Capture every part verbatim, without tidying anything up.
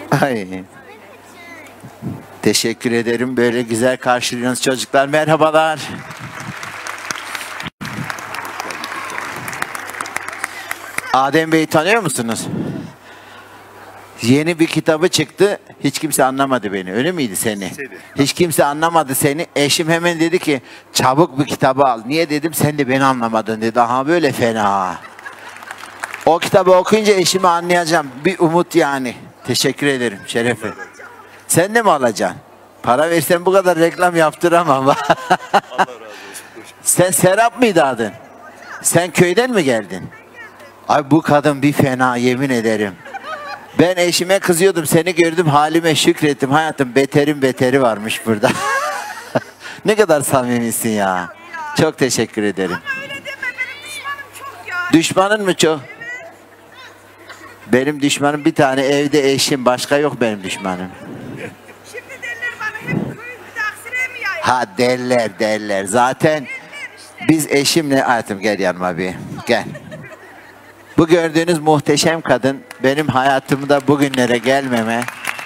Ay. Teşekkür ederim. Böyle güzel karşılıyorsunuz çocuklar. Merhabalar. Adem Bey'i tanıyor musunuz? Yeni bir kitabı çıktı. Hiç kimse anlamadı beni. Öyle miydi seni? Hiç kimse anlamadı seni. Eşim hemen dedi ki çabuk bir kitabı al. Niye dedim? Sen de beni anlamadın dedi. Aha böyle fena. O kitabı okuyunca eşimi anlayacağım. Bir umut yani. Teşekkür ederim. Şerefe. Sen de mi alacaksın? Para versen bu kadar reklam yaptıramam. Allah razı olsun. Sen Serap mıydı adın? Sen köyden mi geldin? Ay bu kadın bir fena, yemin ederim. Ben eşime kızıyordum, seni gördüm halime şükrettim. Hayatım beterin beteri varmış burada. Ne kadar samimisin ya. Çok teşekkür ederim. Ama öyle deme, benim düşmanım çok ya. Düşmanın mı çok? Benim düşmanım bir tane, evde eşim, başka yok benim düşmanım. Şimdi derler bana hep köy bir de Aksaray'a mı yayın? Ha derler derler. Zaten biz eşimle, hayatım gel yanıma bir. Gel. Bu gördüğünüz muhteşem kadın benim hayatımda bugünlere gelmeme,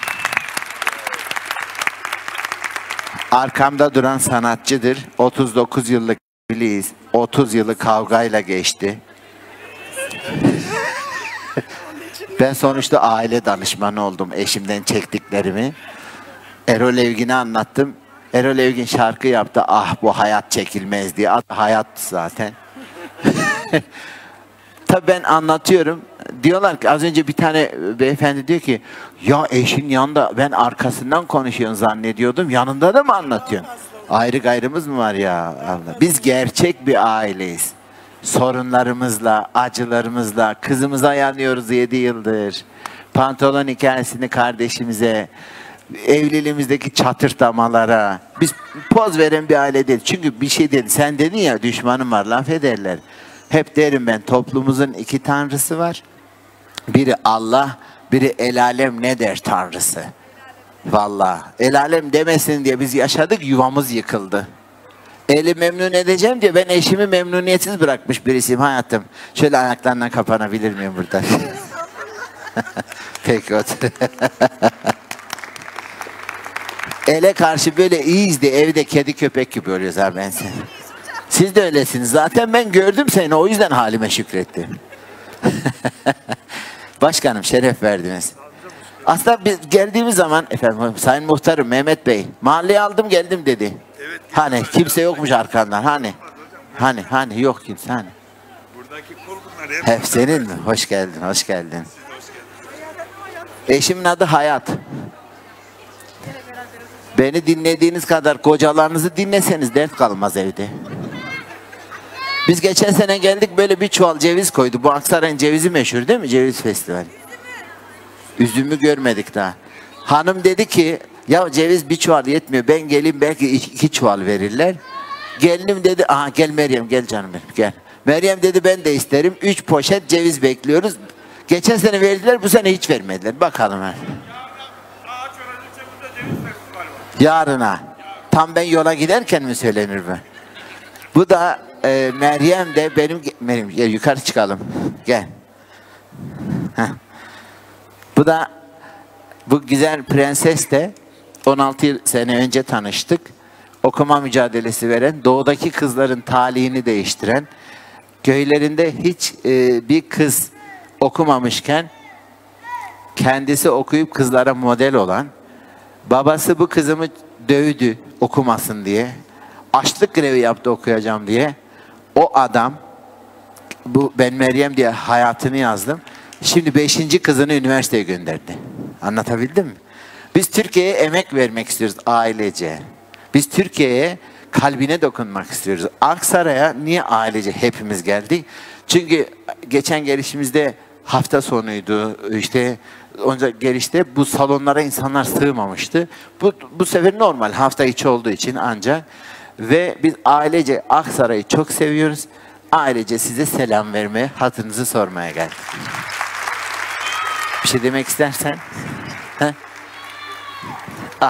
arkamda duran sanatçıdır. otuz dokuz yıllık evliyiz. otuz yılı kavgayla geçti. Ben sonuçta aile danışmanı oldum, eşimden çektiklerimi. Erol Evgin'e anlattım. Erol Evgin şarkı yaptı. Ah bu hayat çekilmez diye. Hayat zaten. Tabii ben anlatıyorum. Diyorlar ki az önce bir tane beyefendi diyor ki ya eşin yanında ben arkasından konuşuyorsun zannediyordum. Yanında da mı anlatıyorsun? Ayrı gayrımız mı var ya Allah? Biz gerçek bir aileyiz. Sorunlarımızla, acılarımızla kızımıza yanıyoruz yedi yıldır. Pantolon hikayesini kardeşimize, evliliğimizdeki çatırtamalara. Biz poz veren bir aile değil. Çünkü bir şey dedi. Sen dedin ya düşmanım var laf ederler. Hep derim ben toplumumuzun iki tanrısı var. Biri Allah, biri el alem ne der tanrısı. Vallahi el alem demesin diye biz yaşadık, yuvamız yıkıldı. Eli memnun edeceğim diye ben eşimi memnuniyetsiz bırakmış birisiyim hayatım. Şöyle ayaklarından kapanabilir miyim burada? Peki otur. Ele karşı böyle iyiyiz de evde kedi köpek gibi oluyoruz ha ben seni. Siz de öylesiniz. Zaten ben gördüm seni. O yüzden halime şükrettim. Başkanım şeref verdiniz. Aslında biz geldiğimiz zaman efendim Sayın Muhtarım Mehmet Bey mahalleye aldım geldim dedi. Evet, hani kimse yokmuş arkandan. Hani hani hani yok kimse hani. Buradaki kol bunlar hep. Hep senin mi? Hoş geldin. Hoş geldin. Eşimin adı Hayat. Beni dinlediğiniz kadar kocalarınızı dinleseniz dert kalmaz evde. Biz geçen sene geldik böyle bir çuval ceviz koydu. Bu Aksaray'ın cevizi meşhur değil mi? Ceviz festivali. Üzümü görmedik daha. Hanım dedi ki ya ceviz bir çuval yetmiyor. Ben geleyim belki iki çuval verirler. Gelinim dedi aha gel Meryem gel canım benim gel. Meryem dedi ben de isterim. Üç poşet ceviz bekliyoruz. Geçen sene verdiler bu sene hiç vermediler. Bakalım. Ha. Yarına. Tam ben yola giderken mi söylenir bu? Bu da e, Meryem de benim... Meryem gel yukarı çıkalım. Gel. Heh. Bu da bu güzel prenses de on altı sene önce tanıştık. Okuma mücadelesi veren, doğudaki kızların talihini değiştiren, köylerinde hiç e, bir kız okumamışken kendisi okuyup kızlara model olan, babası bu kızımı dövdü okumasın diye. Açlık grevi yaptı okuyacağım diye. O adam, bu ben Meryem diye hayatını yazdım. Şimdi beşinci kızını üniversiteye gönderdi. Anlatabildim mi? Biz Türkiye'ye emek vermek istiyoruz ailece. Biz Türkiye'ye kalbine dokunmak istiyoruz. Aksaray'a niye ailece hepimiz geldik? Çünkü geçen gelişimizde hafta sonuydu. İşte onca gelişte bu salonlara insanlar sığmamıştı. Bu, bu sefer normal hafta içi olduğu için ancak. Ve biz ailece Aksaray'ı çok seviyoruz. Ailece size selam vermeye, hatırınızı sormaya geldik. Bir şey demek istersen? He? Ah.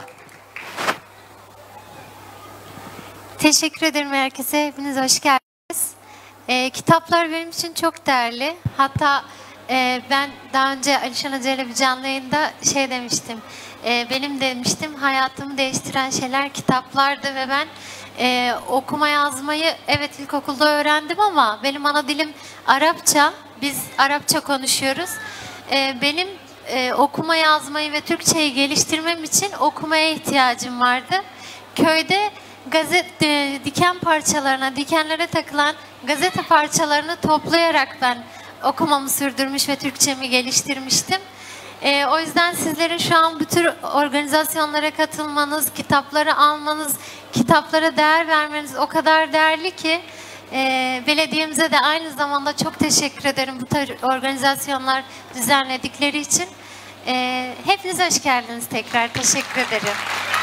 Teşekkür ederim herkese. Hepiniz hoş geldiniz. Ee, kitaplar benim için çok değerli. Hatta Ee, ben daha önce Alişan Hoca ile bir canlı yayında şey demiştim. Ee, benim demiştim hayatımı değiştiren şeyler kitaplardı ve ben e, okuma yazmayı evet ilkokulda öğrendim ama benim ana dilim Arapça. Biz Arapça konuşuyoruz. Ee, benim e, okuma yazmayı ve Türkçeyi geliştirmem için okumaya ihtiyacım vardı. Köyde gazete e, diken parçalarına, dikenlere takılan gazete parçalarını toplayarak ben okumamı sürdürmüş ve Türkçemi geliştirmiştim. Ee, o yüzden sizlerin şu an bu tür organizasyonlara katılmanız, kitapları almanız, kitaplara değer vermeniz o kadar değerli ki e, belediyemize de aynı zamanda çok teşekkür ederim bu tür organizasyonlar düzenledikleri için. E, hepiniz hoş geldiniz tekrar. Teşekkür ederim.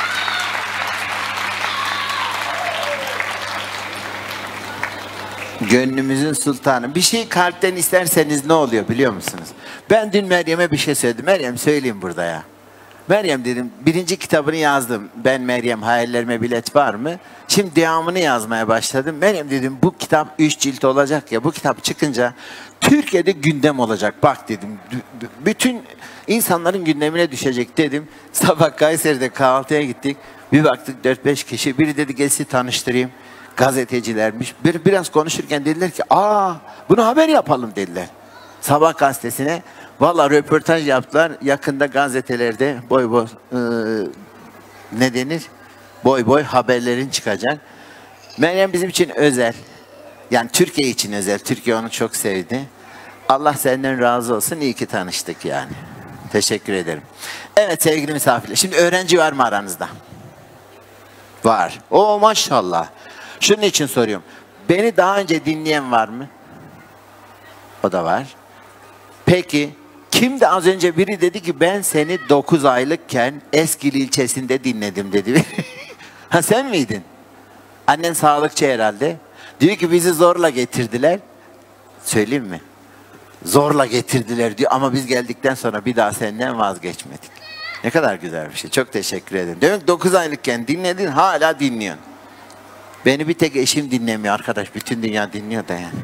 Gönlümüzün sultanı. Bir şey kalpten isterseniz ne oluyor biliyor musunuz? Ben dün Meryem'e bir şey söyledim. Meryem söyleyeyim burada ya. Meryem dedim birinci kitabını yazdım. Ben Meryem hayallerime bilet var mı? Şimdi devamını yazmaya başladım. Meryem dedim bu kitap üç cilt olacak ya. Bu kitap çıkınca Türkiye'de gündem olacak. Bak dedim bütün insanların gündemine düşecek dedim. Sabah Kayseri'de kahvaltıya gittik. Bir baktık dört beş kişi. Biri dedi gel sizi tanıştırayım. Gazetecilermiş. Bir, biraz konuşurken dediler ki aa bunu haber yapalım dediler. Sabah gazetesine valla röportaj yaptılar. Yakında gazetelerde boy boy e, ne denir? Boy boy haberlerin çıkacak. Meryem bizim için özel. Yani Türkiye için özel. Türkiye onu çok sevdi. Allah senden razı olsun. İyi ki tanıştık yani. Teşekkür ederim. Evet sevgili misafirler. Şimdi öğrenci var mı aranızda? Var. Oo maşallah. Şunun için soruyorum. Beni daha önce dinleyen var mı? O da var. Peki kimdi az önce biri dedi ki ben seni dokuz aylıkken Eskil ilçesinde dinledim dedi. Ha sen miydin? Annen sağlıkçı herhalde. Diyor ki bizi zorla getirdiler. Söyleyeyim mi? Zorla getirdiler diyor ama biz geldikten sonra bir daha senden vazgeçmedik. Ne kadar güzel bir şey. Çok teşekkür ederim. Demek dokuz aylıkken dinledin hala dinliyorsun. Beni bir tek eşim dinlemiyor arkadaş. Bütün dünya dinliyor da yani.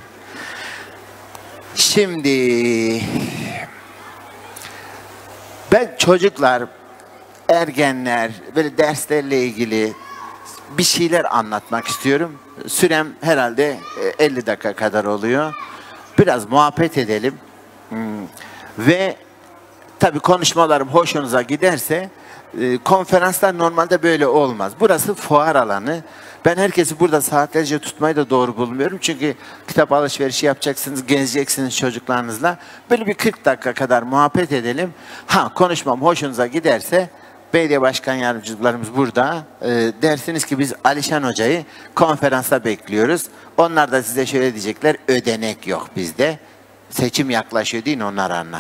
Şimdi ben çocuklar, ergenler, böyle derslerle ilgili bir şeyler anlatmak istiyorum. Sürem herhalde elli dakika kadar oluyor. Biraz muhabbet edelim. Hmm. Ve tabii konuşmalarım hoşunuza giderse e, konferanslar normalde böyle olmaz. Burası fuar alanı. Ben herkesi burada saatlerce tutmayı da doğru bulmuyorum. Çünkü kitap alışverişi yapacaksınız, gezeceksiniz çocuklarınızla. Böyle bir kırk dakika kadar muhabbet edelim. Ha konuşmam hoşunuza giderse belediye başkan yardımcılarımız burada. E, dersiniz ki biz Alişan Hoca'yı konferansa bekliyoruz. Onlar da size şöyle diyecekler, ödenek yok bizde. Seçim yaklaşıyor değil mi? Onlar anlar.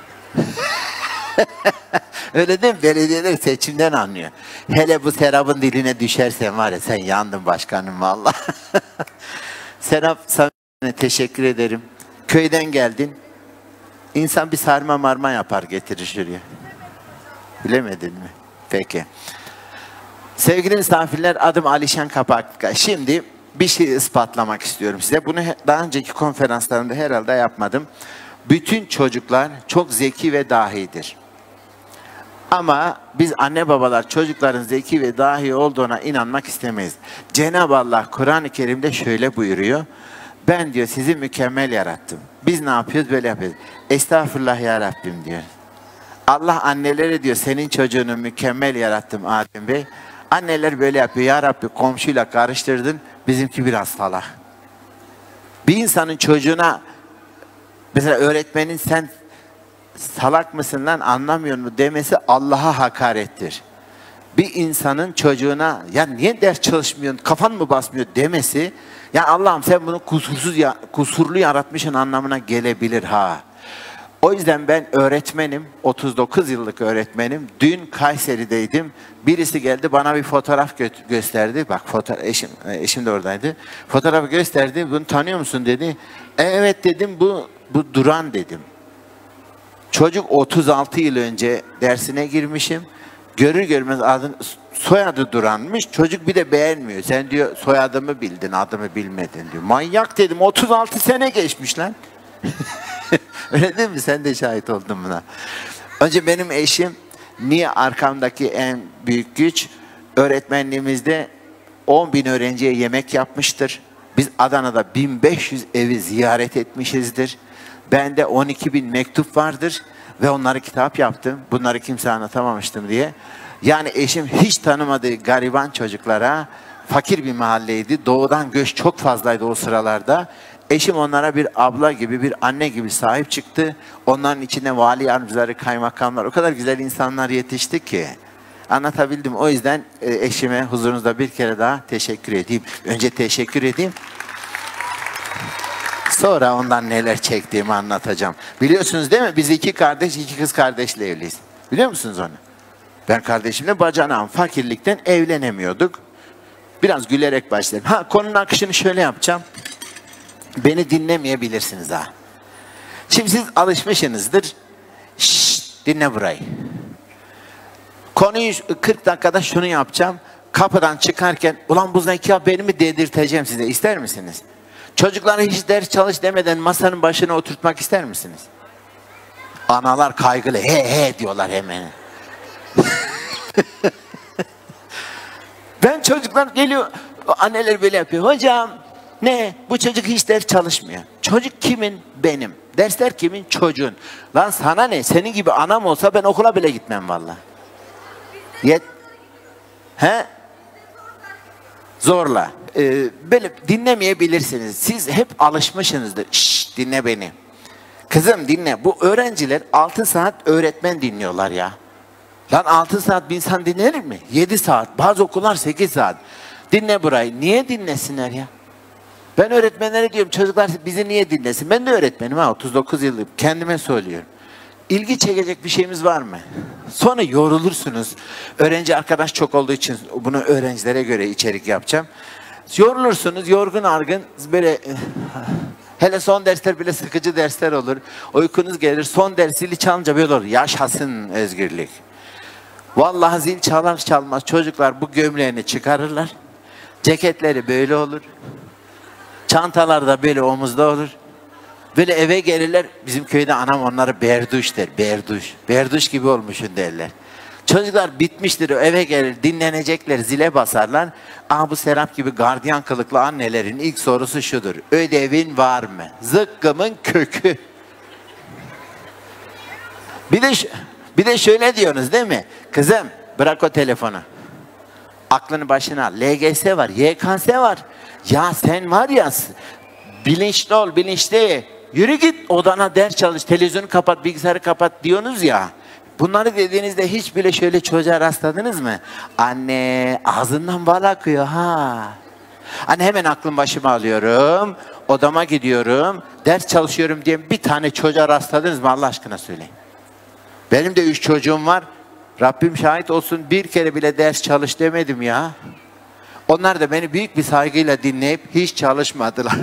Öyle değil mi? Belediyeler seçimden anlıyor. Hele bu Serap'ın diline düşersen var ya sen yandın başkanım valla. Serap sana teşekkür ederim. Köyden geldin. İnsan bir sarma marma yapar getirir şuraya. Bilemedin mi? Peki. Sevgili misafirler adım Alişan Kapakka. Şimdi bir şey ispatlamak istiyorum size. Bunu daha önceki konferanslarımda herhalde yapmadım. Bütün çocuklar çok zeki ve dahidir. Ama biz anne babalar çocukların zeki ve dahi olduğuna inanmak istemeyiz. Cenab-ı Allah Kur'an-ı Kerim'de şöyle buyuruyor. Ben diyor sizi mükemmel yarattım. Biz ne yapıyoruz? Böyle yapıyoruz. Estağfurullah ya Rabbim diyor. Allah annelere diyor senin çocuğunu mükemmel yarattım Adem Bey. Anneler böyle yapıyor. Ya Rabbi komşuyla karıştırdın. Bizimki biraz salak. Bir insanın çocuğuna mesela öğretmenin sen salak mısın lan anlamıyor mu demesi Allah'a hakarettir. Bir insanın çocuğuna ya niye ders çalışmıyorsun kafan mı basmıyor demesi ya Allah'ım sen bunu kusursuz ya, kusurlu yaratmışsın anlamına gelebilir ha. O yüzden ben öğretmenim, otuz dokuz yıllık öğretmenim. Dün Kayseri'deydim. Birisi geldi bana bir fotoğraf gö gösterdi. Bak fotoğraf eşim eşim de oradaydı. Fotoğrafı gösterdi. Bunu tanıyor musun dedi. E, evet dedim bu bu Duran dedim. Çocuk otuz altı yıl önce dersine girmişim. Görür görmez adın, soyadı Duran'mış. Çocuk bir de beğenmiyor. Sen diyor soyadımı bildin, adımı bilmedin diyor. Manyak dedim. otuz altı sene geçmiş lan. Öyle değil mi? Sen de şahit oldun buna. Önce benim eşim, niye arkamdaki en büyük güç? Öğretmenliğimizde on bin öğrenciye yemek yapmıştır. Biz Adana'da bin beş yüz evi ziyaret etmişizdir. Bende on iki bin mektup vardır ve onları kitap yaptım. Bunları kimse anlatamamıştım diye. Yani eşim hiç tanımadığı gariban çocuklara, fakir bir mahalleydi. Doğudan göç çok fazlaydı o sıralarda. Eşim onlara bir abla gibi, bir anne gibi sahip çıktı. Onların içinde vali yardımcıları, kaymakamlar, o kadar güzel insanlar yetişti ki. Anlatabildim. O yüzden eşime huzurunuzda bir kere daha teşekkür edeyim. Önce teşekkür edeyim. Sonra ondan neler çektiğimi anlatacağım. Biliyorsunuz değil mi? Biz iki kardeş, iki kız kardeşle evliyiz. Biliyor musunuz onu? Ben kardeşimle bacanağım. Fakirlikten evlenemiyorduk. Biraz gülerek başlayayım. Ha, konunun akışını şöyle yapacağım. Beni dinlemeyebilirsiniz ha. Şimdi siz alışmışsınızdır. Şşş, dinle burayı. Konuyu kırk dakikada şunu yapacağım. Kapıdan çıkarken ulan bu zeka beni mi dedirteceğim size, ister misiniz? Çocuklara hiç ders çalış demeden masanın başına oturtmak ister misiniz? Analar kaygılı he he diyorlar hemen. Ben çocuklar geliyor, anneler böyle yapıyor. Hocam ne? Bu çocuk hiç ders çalışmıyor. Çocuk kimin? Benim. Dersler kimin? Çocuğun. Lan sana ne? Senin gibi anam olsa ben okula bile gitmem vallahi. Yet. He? Zorla. Ee, böyle dinlemeyebilirsiniz. Siz hep alışmışsınızdır. Şşş, dinle beni. Kızım dinle. Bu öğrenciler altı saat öğretmen dinliyorlar ya. Lan altı saat bir insan dinler mi? yedi saat. Bazı okullar sekiz saat. Dinle burayı. Niye dinlesinler ya? Ben öğretmenlere diyorum, çocuklar bizi niye dinlesin? Ben de öğretmenim ha, otuz dokuz yıllık. Kendime söylüyorum. İlgi çekecek bir şeyimiz var mı? Sonra yorulursunuz. Öğrenci arkadaş çok olduğu için bunu öğrencilere göre içerik yapacağım. Yorulursunuz, yorgun argın, böyle hele son dersler bile sıkıcı dersler olur. Uykunuz gelir, son ders zili çalınca böyle olur. Yaşasın özgürlük. Vallahi zil çalar çalmaz çocuklar bu gömleğini çıkarırlar. Ceketleri böyle olur. Çantalar da böyle omuzda olur. Böyle eve gelirler, bizim köyde anam onları berduş der, berduş. Berduş gibi olmuşsun derler. Çocuklar bitmiştir, eve gelir, dinlenecekler, zile basarlar. Aa, bu Serap gibi gardiyan kılıklı annelerin ilk sorusu şudur: ödevin var mı? Zıkkımın kökü. Bir de, bir de şöyle diyorsunuz değil mi? Kızım bırak o telefonu. Aklını başına al. L G S var, Y K S var. Ya sen var ya, bilinçli ol, bilinçli. Yürü git odana ders çalış, televizyonu kapat, bilgisayarı kapat diyorsunuz ya. Bunları dediğinizde hiç bile şöyle çocuğa rastladınız mı? Anne ağzından bal akıyor ha. Anne hemen aklım başıma alıyorum, odama gidiyorum, ders çalışıyorum diye bir tane çocuğa rastladınız mı Allah aşkına söyleyin. Benim de üç çocuğum var. Rabbim şahit olsun, bir kere bile ders çalış demedim ya. Onlar da beni büyük bir saygıyla dinleyip hiç çalışmadılar.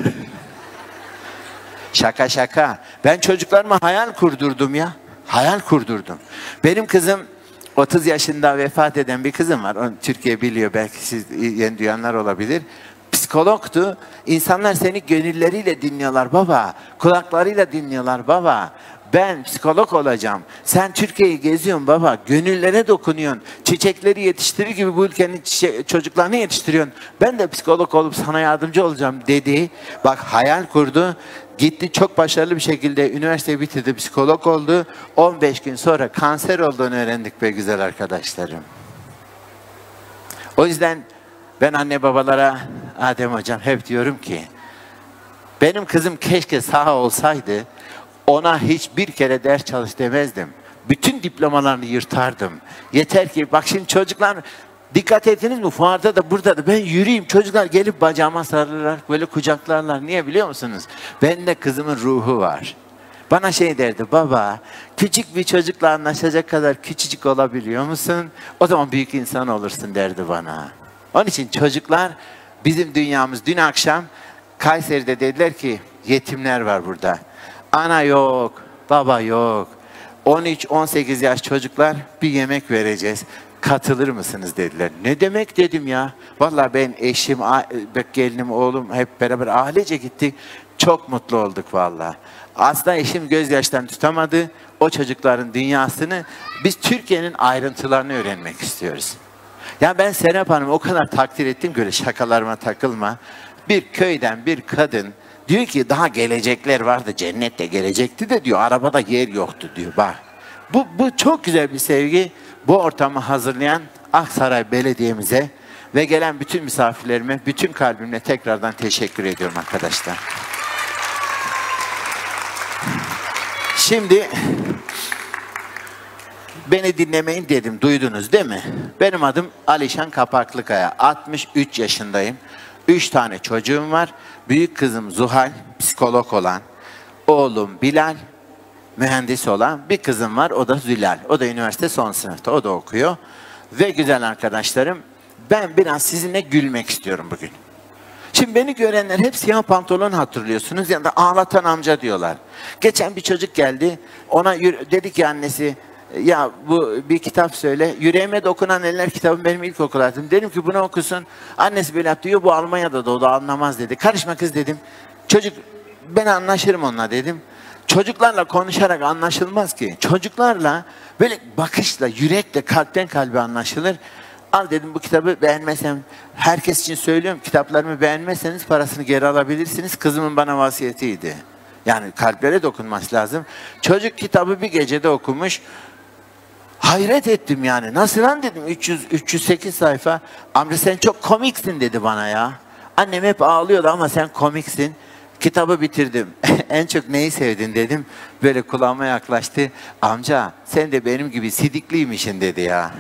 Şaka şaka. Ben çocuklarıma hayal kurdurdum ya. Hayal kurdurdum. Benim kızım otuz yaşında vefat eden bir kızım var. Onu Türkiye biliyor, belki siz yeni duyanlar olabilir. Psikologtu. İnsanlar seni gönülleriyle dinliyorlar baba. Kulaklarıyla dinliyorlar baba. Ben psikolog olacağım. Sen Türkiye'yi geziyorsun baba. Gönüllere dokunuyorsun. Çiçekleri yetiştirir gibi bu ülkenin çocuklarını yetiştiriyorsun. Ben de psikolog olup sana yardımcı olacağım dedi. Bak hayal kurdu. Gitti, çok başarılı bir şekilde üniversiteyi bitirdi. Psikolog oldu. on beş gün sonra kanser olduğunu öğrendik be güzel arkadaşlarım. O yüzden ben anne babalara, Adem hocam hep diyorum ki benim kızım keşke sağ olsaydı, ona hiçbir kere ders çalış demezdim. Bütün diplomalarını yırtardım. Yeter ki, bak şimdi çocuklar, dikkat ettiniz mi? Fuarda da burada da ben yürüyeyim, çocuklar gelip bacağıma sarılırlar, böyle kucaklarlar. Niye biliyor musunuz? Bende kızımın ruhu var. Bana şey derdi, baba küçük bir çocukla anlaşacak kadar küçücük olabiliyor musun? O zaman büyük insan olursun derdi bana. Onun için çocuklar bizim dünyamız. Dün akşam Kayseri'de dediler ki yetimler var burada. Ana yok, baba yok. on üç on sekiz yaş çocuklar, bir yemek vereceğiz. Katılır mısınız dediler. Ne demek dedim ya. Vallahi ben eşim, gelinim, oğlum hep beraber ailece gittik. Çok mutlu olduk vallahi. Aslında eşim gözyaşlarını tutamadı. O çocukların dünyasını biz Türkiye'nin ayrıntılarını öğrenmek istiyoruz. Ya ben Serap Hanım'ı o kadar takdir ettim ki öyle şakalarıma takılma. Bir köyden bir kadın diyor ki daha gelecekler vardı, cennette gelecekti de diyor, arabada yer yoktu diyor. Bak bu, bu çok güzel bir sevgi. Bu ortamı hazırlayan Aksaray Belediye'mize ve gelen bütün misafirlerime bütün kalbimle tekrardan teşekkür ediyorum arkadaşlar. Şimdi beni dinlemeyin dedim, duydunuz değil mi? Benim adım Alişan Kapaklıkaya, altmış üç yaşındayım. üç tane çocuğum var. Büyük kızım Zuhal, psikolog olan. Oğlum Bilal, mühendis olan. Bir kızım var, o da Zülal. O da üniversite son sınıfta, o da okuyor. Ve güzel arkadaşlarım, ben biraz sizinle gülmek istiyorum bugün. Şimdi beni görenler hep siyah pantolon hatırlıyorsunuz ya da ağlatan amca diyorlar. Geçen bir çocuk geldi, ona dedi ki annesi, ya bu bir kitap söyle. Yüreğime dokunan eller kitabım benim ilkokul hayatım. Dedim ki bunu okusun. Annesi böyle yaptı. Diyor bu Almanya'da da o da anlamaz dedi. Karışma kız dedim. Çocuk ben anlaşırım onunla dedim. Çocuklarla konuşarak anlaşılmaz ki. Çocuklarla böyle bakışla, yürekle, kalpten kalbe anlaşılır. Al dedim bu kitabı, beğenmesem herkes için söylüyorum. Kitaplarımı beğenmezseniz parasını geri alabilirsiniz. Kızımın bana vasiyetiydi. Yani kalplere dokunması lazım. Çocuk kitabı bir gecede okumuş. Hayret ettim yani. Nasıl lan dedim, üç yüz üç yüz sekiz sayfa. Amca sen çok komiksin dedi bana ya. Annem hep ağlıyordu ama sen komiksin. Kitabı bitirdim. En çok neyi sevdin dedim. Böyle kulağıma yaklaştı. Amca sen de benim gibi sidikliymişsin dedi ya.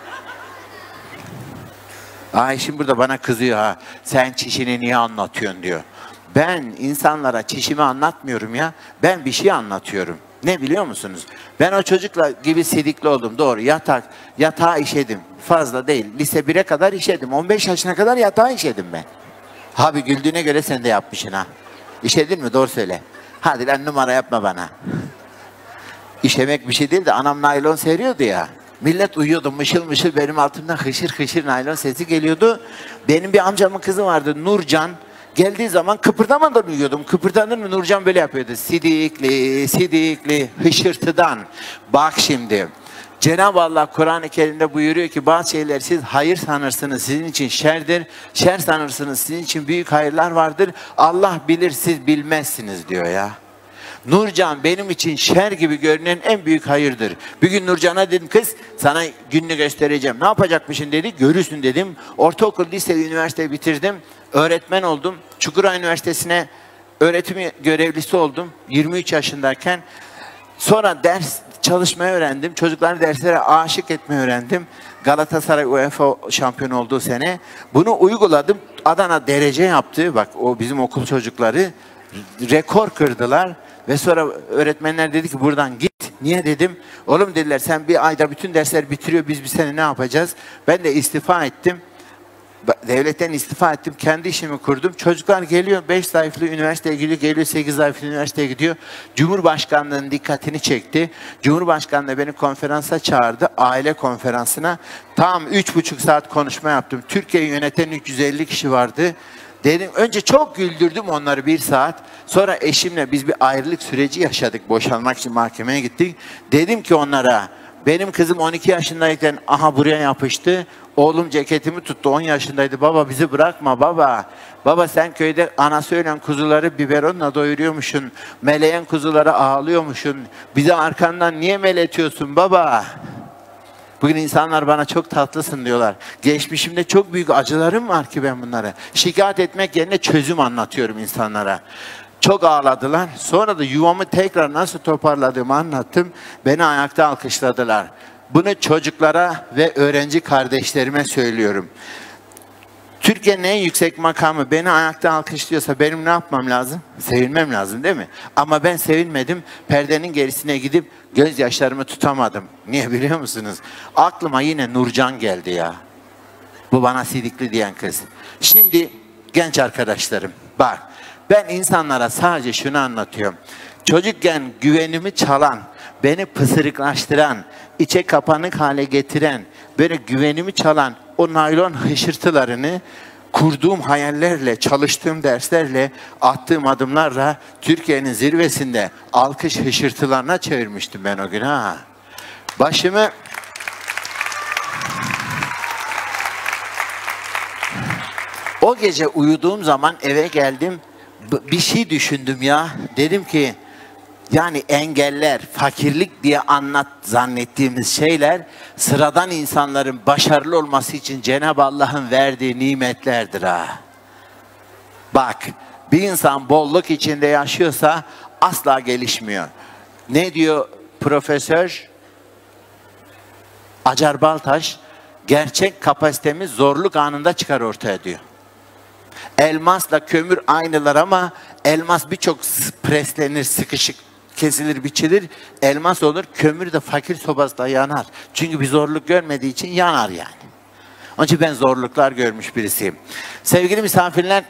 Ay şimdi burada bana kızıyor ha. Sen çişini niye anlatıyorsun diyor. Ben insanlara çişimi anlatmıyorum ya. Ben bir şey anlatıyorum. Ne biliyor musunuz? Ben o çocukla gibi sidikli oldum. Doğru. Yatak, yatağa işedim. Fazla değil. Lise bire kadar işedim. on beş yaşına kadar yatağa işedim ben. Abi güldüğüne göre sen de yapmışsın ha. İşedin mi? Doğru söyle. Hadi lan numara yapma bana. İşemek bir şey değil de anam naylon seriyordu ya. Millet uyuyordu mışıl mışıl, benim altımdan hışır hışır naylon sesi geliyordu. Benim bir amcamın kızı vardı Nurcan. Geldiği zaman kıpırdamadan uyuyordum. Kıpırdanır mı Nurcan böyle yapıyordu. Sidikli, sidikli, hışırtıdan. Bak şimdi. Cenab-ı Allah Kur'an-ı Kerim'de buyuruyor ki bazı şeyler siz hayır sanırsınız sizin için şerdir. Şer sanırsınız sizin için büyük hayırlar vardır. Allah bilir siz bilmezsiniz diyor ya. Nurcan benim için şer gibi görünen en büyük hayırdır. Bir gün Nurcan'a dedim kız sana gününü göstereceğim. Ne yapacakmışsın dedi. Görürsün dedim. Ortaokul, lise, üniversite bitirdim. Öğretmen oldum. Çukurova Üniversitesi'ne öğretim görevlisi oldum. yirmi üç yaşındayken. Sonra ders çalışmayı öğrendim. Çocukları derslere aşık etmeyi öğrendim. Galatasaray UEFA şampiyonu olduğu sene. Bunu uyguladım. Adana derece yaptı. Bak o bizim okul çocukları rekor kırdılar. Ve sonra öğretmenler dedi ki buradan git. Niye dedim. Oğlum dediler sen bir ayda bütün dersler bitiriyor. Biz bir sene ne yapacağız? Ben de istifa ettim. Devletten istifa ettim. Kendi işimi kurdum. Çocuklar geliyor. beş sayfalı üniversiteye gidiyor. Geliyor sekiz sayfalı üniversiteye gidiyor. Cumhurbaşkanlığının dikkatini çekti. Cumhurbaşkanlığı beni konferansa çağırdı. Aile konferansına. Tam üç buçuk saat konuşma yaptım. Türkiye'yi yöneten üç yüz elli kişi vardı. Dedim önce çok güldürdüm onları bir saat. Sonra eşimle biz bir ayrılık süreci yaşadık. Boşanmak için mahkemeye gittik. Dedim ki onlara benim kızım on iki yaşındayken aha buraya yapıştı. Oğlum ceketimi tuttu on yaşındaydı. Baba bizi bırakma baba. Baba sen köyde anası ölen kuzuları biberonla doyuruyormuşsun. Meleyen kuzulara ağlıyormuşsun. Bize arkandan niye meletiyorsun baba? Bugün insanlar bana çok tatlısın diyorlar. Geçmişimde çok büyük acılarım var ki ben bunlara. Şikayet etmek yerine çözüm anlatıyorum insanlara. Çok ağladılar. Sonra da yuvamı tekrar nasıl toparladığımı anlattım. Beni ayakta alkışladılar. Bunu çocuklara ve öğrenci kardeşlerime söylüyorum. Türkiye'nin en yüksek makamı beni ayakta alkışlıyorsa benim ne yapmam lazım? Sevinmem lazım değil mi? Ama ben sevinmedim. Perdenin gerisine gidip gözyaşlarımı tutamadım. Niye biliyor musunuz? Aklıma yine Nurcan geldi ya. Bu bana sidikli diyen kız. Şimdi genç arkadaşlarım bak ben insanlara sadece şunu anlatıyorum. Çocukken güvenimi çalan, beni pısırıklaştıran, içe kapanık hale getiren, böyle güvenimi çalan o naylon hışırtılarını kurduğum hayallerle, çalıştığım derslerle, attığım adımlarla Türkiye'nin zirvesinde alkış hışırtılarına çevirmiştim ben o gün ha. Başımı o gece uyuduğum zaman eve geldim, bir şey düşündüm ya. Dedim ki yani engeller, fakirlik diye anlat zannettiğimiz şeyler sıradan insanların başarılı olması için Cenab-ı Allah'ın verdiği nimetlerdir ha. Bak, bir insan bolluk içinde yaşıyorsa asla gelişmiyor. Ne diyor Profesör Acar Baltaş? Gerçek kapasitemiz zorluk anında çıkar ortaya diyor. Elmasla kömür aynılar ama elmas birçok preslenir, sıkışık, kesilir, biçilir. Elmas olur, kömür de fakir sobasında yanar. Çünkü bir zorluk görmediği için yanar yani. Onun için ben zorluklar görmüş birisiyim. Sevgili misafirler,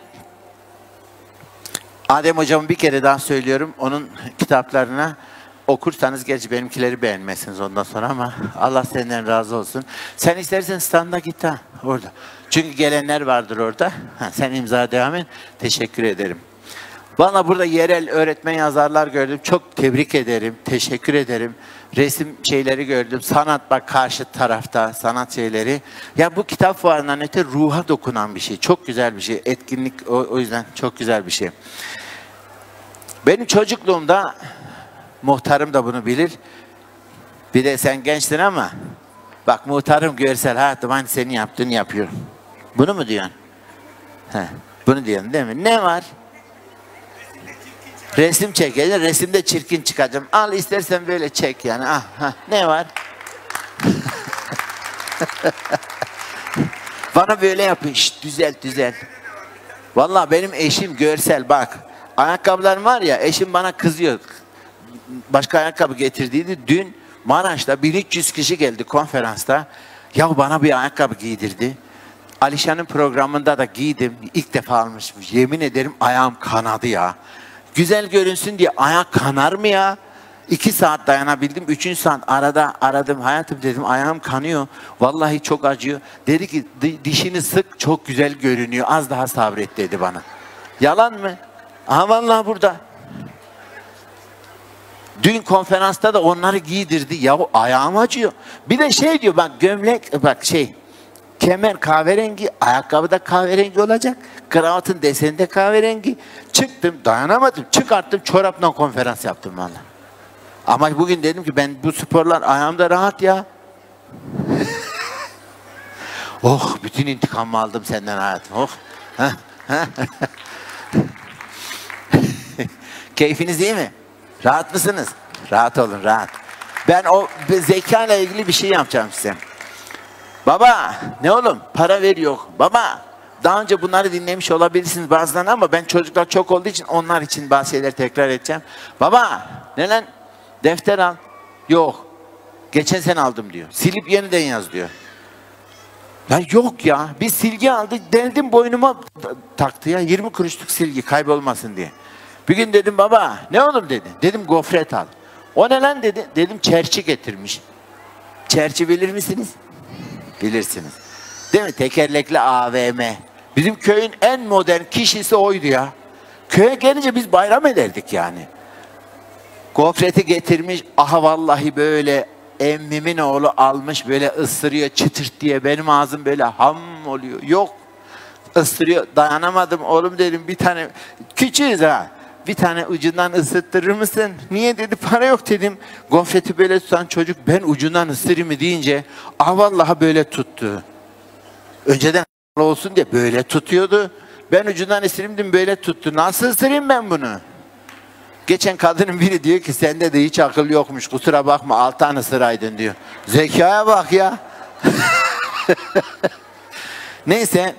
Adem hocamı bir kere daha söylüyorum. Onun kitaplarına okursanız, gerçi benimkileri beğenmezsiniz ondan sonra ama Allah senden razı olsun. Sen istersen standa git ha orada. Çünkü gelenler vardır orada. Ha, sen imza devam et. Teşekkür ederim. Bana burada yerel öğretmen yazarlar gördüm. Çok tebrik ederim. Teşekkür ederim. Resim şeyleri gördüm. Sanat bak karşı tarafta sanat şeyleri. Ya bu kitap fuarından öte ruha dokunan bir şey. Çok güzel bir şey. Etkinlik o, o yüzden çok güzel bir şey. Benim çocukluğumda muhtarım da bunu bilir. Bir de sen gençtin ama bak muhtarım görsel hayatım hani senin yaptığını yapıyor. Bunu mu diyorsun? He, bunu diyorsun değil mi? Ne var? Resim çekeceğim. Resimde çirkin çıkacağım. Al istersen böyle çek yani. Ah, ha, ne var? Bana böyle yapın. Şşt, düzelt düzelt. Vallahi benim eşim görsel bak. Ayakkabılarım var ya, eşim bana kızıyor. Başka ayakkabı getirdiydi. Dün Maraş'ta bin üç yüz kişi geldi konferansta. Ya bana bir ayakkabı giydirdi. Alişan'ın programında da giydim. İlk defa almışım. Yemin ederim ayağım kanadı ya. Güzel görünsün diye ayak kanar mı ya? İki saat dayanabildim. Üçüncü saat arada aradım. Hayatım dedim ayağım kanıyor. Vallahi çok acıyor. Dedi ki dişini sık çok güzel görünüyor. Az daha sabret dedi bana. Yalan mı? Aha vallahi burada. Dün konferansta da onları giydirdi. Ya ayağım acıyor. Bir de şey diyor bak gömlek bak şey kemer kahverengi, ayakkabı da kahverengi olacak. Kravatın deseni de kahverengi. Çıktım dayanamadım. Çıkarttım çorapla konferans yaptım valla. Ama bugün dedim ki ben bu sporlar ayağımda rahat ya. Oh bütün intikamımı aldım senden hayatım. Oh. Keyfiniz iyi mi? Rahat mısınız? Rahat olun, rahat. Ben o zeka ile ilgili bir şey yapacağım size. Baba, ne oğlum? Para veriyor. Baba, daha önce bunları dinlemiş olabilirsiniz bazılarını ama ben çocuklar çok olduğu için onlar için bazı şeyler tekrar edeceğim. Baba, ne lan? Defter al. Yok. Geçen sene aldım diyor. Silip yeniden yaz diyor. Ya yok ya. Bir silgi aldı. Deldim boynuma taktı ya. yirmi kuruşluk silgi kaybolmasın diye. Bir gün dedim baba ne oğlum dedi. Dedim gofret al. O ne lan dedi. Dedim çerçi getirmiş. Çerçi bilir misiniz? Bilirsiniz. Değil mi? Tekerlekli A V M. Bizim köyün en modern kişisi oydu ya. Köye gelince biz bayram ederdik yani. Gofreti getirmiş. Aha vallahi böyle emmimin oğlu almış böyle ısırıyor çıtırt diye. Benim ağzım böyle ham oluyor. Yok. Isırıyor. Dayanamadım oğlum dedim bir tane. Küçüğüz ha. Bir tane ucundan ısıttırır mısın? Niye dedi para yok dedim. Gofreti böyle tutan çocuk ben ucundan ısırayım mı deyince ah vallahi böyle tuttu. Önceden olsun diye böyle tutuyordu. Ben ucundan ısırayım dedim böyle tuttu. Nasıl ısırayım ben bunu? Geçen kadının biri diyor ki sende de hiç akıl yokmuş kusura bakma altı tane ısıraydın diyor. Zekaya bak ya. Neyse.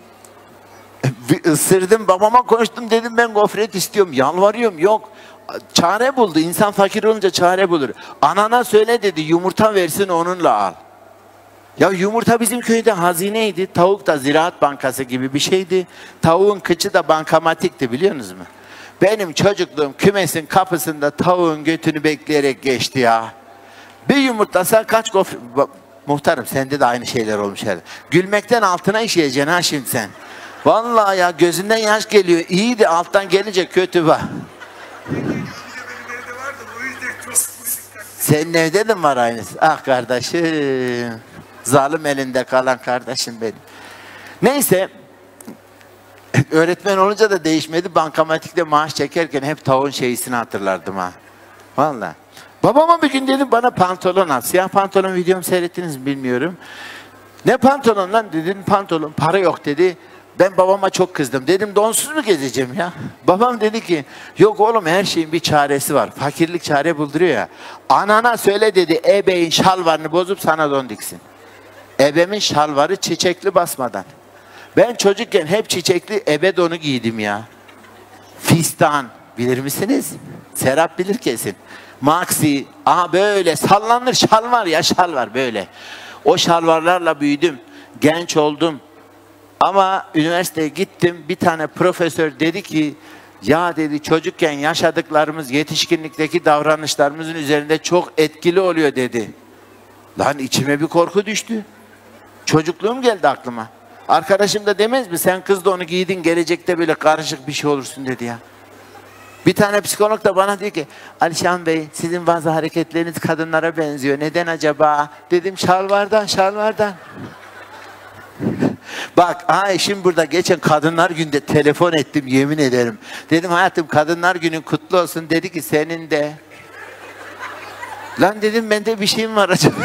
Isırdım babama konuştum dedim ben gofret istiyorum yalvarıyorum yok çare buldu insan fakir olunca çare bulur anana söyle dedi yumurta versin onunla al ya yumurta bizim köyde hazineydi tavuk da Ziraat Bankası gibi bir şeydi tavuğun kıçı da bankamatikti biliyorsunuz mu benim çocukluğum kümesin kapısında tavuğun götünü bekleyerek geçti ya bir yumurtlasa kaç gofret muhtarım sende de aynı şeyler olmuş herhalde gülmekten altına işeyeceksin ha şimdi sen. Vallahi ya gözünden yaş geliyor. İyiydi, alttan gelince kötü bak. Senin evde de mi var aynısı? Ah kardeşim. Zalim elinde kalan kardeşim benim. Neyse. Öğretmen olunca da değişmedi. Bankamatikte maaş çekerken hep tavuğun şeysini hatırlardım ha. Vallahi. Babama bir gün dedim bana pantolon al. Siyah pantolon videomu seyrettiniz mi bilmiyorum. Ne pantolon lan dedim, pantolon. Para yok dedi. Ben babama çok kızdım. Dedim donsuz mu gezeceğim ya? Babam dedi ki yok oğlum her şeyin bir çaresi var. Fakirlik çare bulduruyor ya. Anana söyle dedi ebeğin şalvarını bozup sana don diksin. Ebemin şalvarı çiçekli basmadan. Ben çocukken hep çiçekli ebe donu giydim ya. Fistan bilir misiniz? Serap bilir kesin. Maxi, aha böyle sallanır şalvar ya şalvar böyle. O şalvarlarla büyüdüm. Genç oldum. Ama üniversiteye gittim. Bir tane profesör dedi ki ya dedi çocukken yaşadıklarımız yetişkinlikteki davranışlarımızın üzerinde çok etkili oluyor dedi. Lan içime bir korku düştü. Çocukluğum geldi aklıma. Arkadaşım da demez mi sen kız da onu giydin gelecekte böyle karışık bir şey olursun dedi ya. Bir tane psikolog da bana diyor ki Alişan Bey sizin bazı hareketleriniz kadınlara benziyor. Neden acaba? Dedim şalvardan şalvardan. Bak ha eşim burada geçen Kadınlar Günü'nde telefon ettim yemin ederim. Dedim hayatım Kadınlar Günün kutlu olsun. Dedi ki senin de. Lan dedim bende bir şeyim var acaba.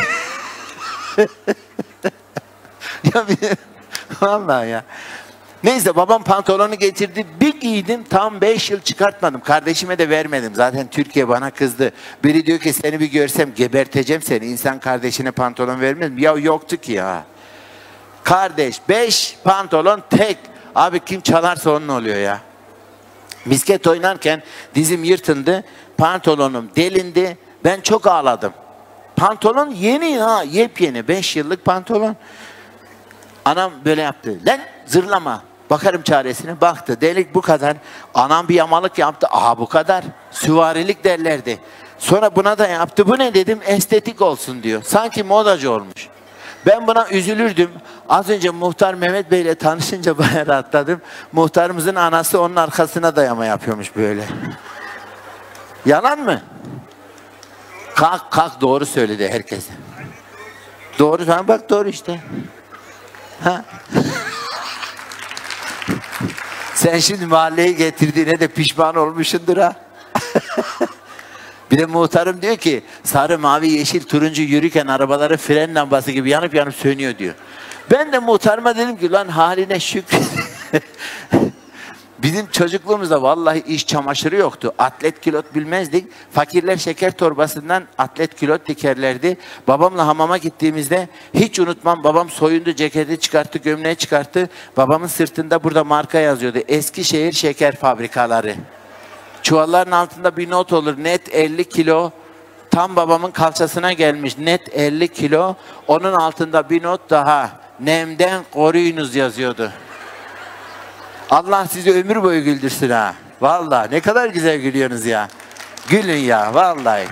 Ya benim, vallahi ya. Neyse babam pantolonu getirdi. Bir giydim tam beş yıl çıkartmadım. Kardeşime de vermedim. Zaten Türkiye bana kızdı. Biri diyor ki seni bir görsem geberteceğim seni. İnsan kardeşine pantolon vermez mi? Ya yoktu ki ya. Kardeş beş pantolon tek. Abi kim çalarsa onun oluyor ya. Misket oynarken dizim yırtındı. Pantolonum delindi. Ben çok ağladım. Pantolon yeni ha. Yepyeni. beş yıllık pantolon. Anam böyle yaptı. Lan zırlama. Bakarım çaresine. Baktı. Delik bu kadar. Anam bir yamalık yaptı. Aha bu kadar. Süvarilik derlerdi. Sonra buna da yaptı. Bu ne dedim? Estetik olsun diyor. Sanki modacı olmuş. Ben buna üzülürdüm. Az önce Muhtar Mehmet Bey ile tanışınca bayağı rahatladım. Muhtarımızın anası onun arkasına dayama yapıyormuş böyle. Yalan mı? Kalk kalk doğru söyledi herkese. Doğru sana bak doğru işte. Ha? Sen şimdi mahalleyi getirdiğine de pişman olmuşsundur ha. Bir de muhtarım diyor ki sarı, mavi, yeşil, turuncu yürürken arabaları fren lambası gibi yanıp yanıp sönüyor diyor. Ben de muhtarıma dedim ki lan haline şükür. Bizim çocukluğumuzda vallahi iş çamaşırı yoktu. Atlet kilot bilmezdik. Fakirler şeker torbasından atlet kilot dikerlerdi. Babamla hamama gittiğimizde hiç unutmam. Babam soyundu, ceketi çıkarttı, gömleği çıkarttı. Babamın sırtında burada marka yazıyordu. Eskişehir Şeker Fabrikaları. Çuvalların altında bir not olur. Net elli kilo. Tam babamın kalçasına gelmiş. Net elli kilo. Onun altında bir not daha. Nemden koruyunuz yazıyordu. Allah sizi ömür boyu güldürsün ha. Vallahi ne kadar güzel gülüyorsunuz ya. Gülün ya vallahi.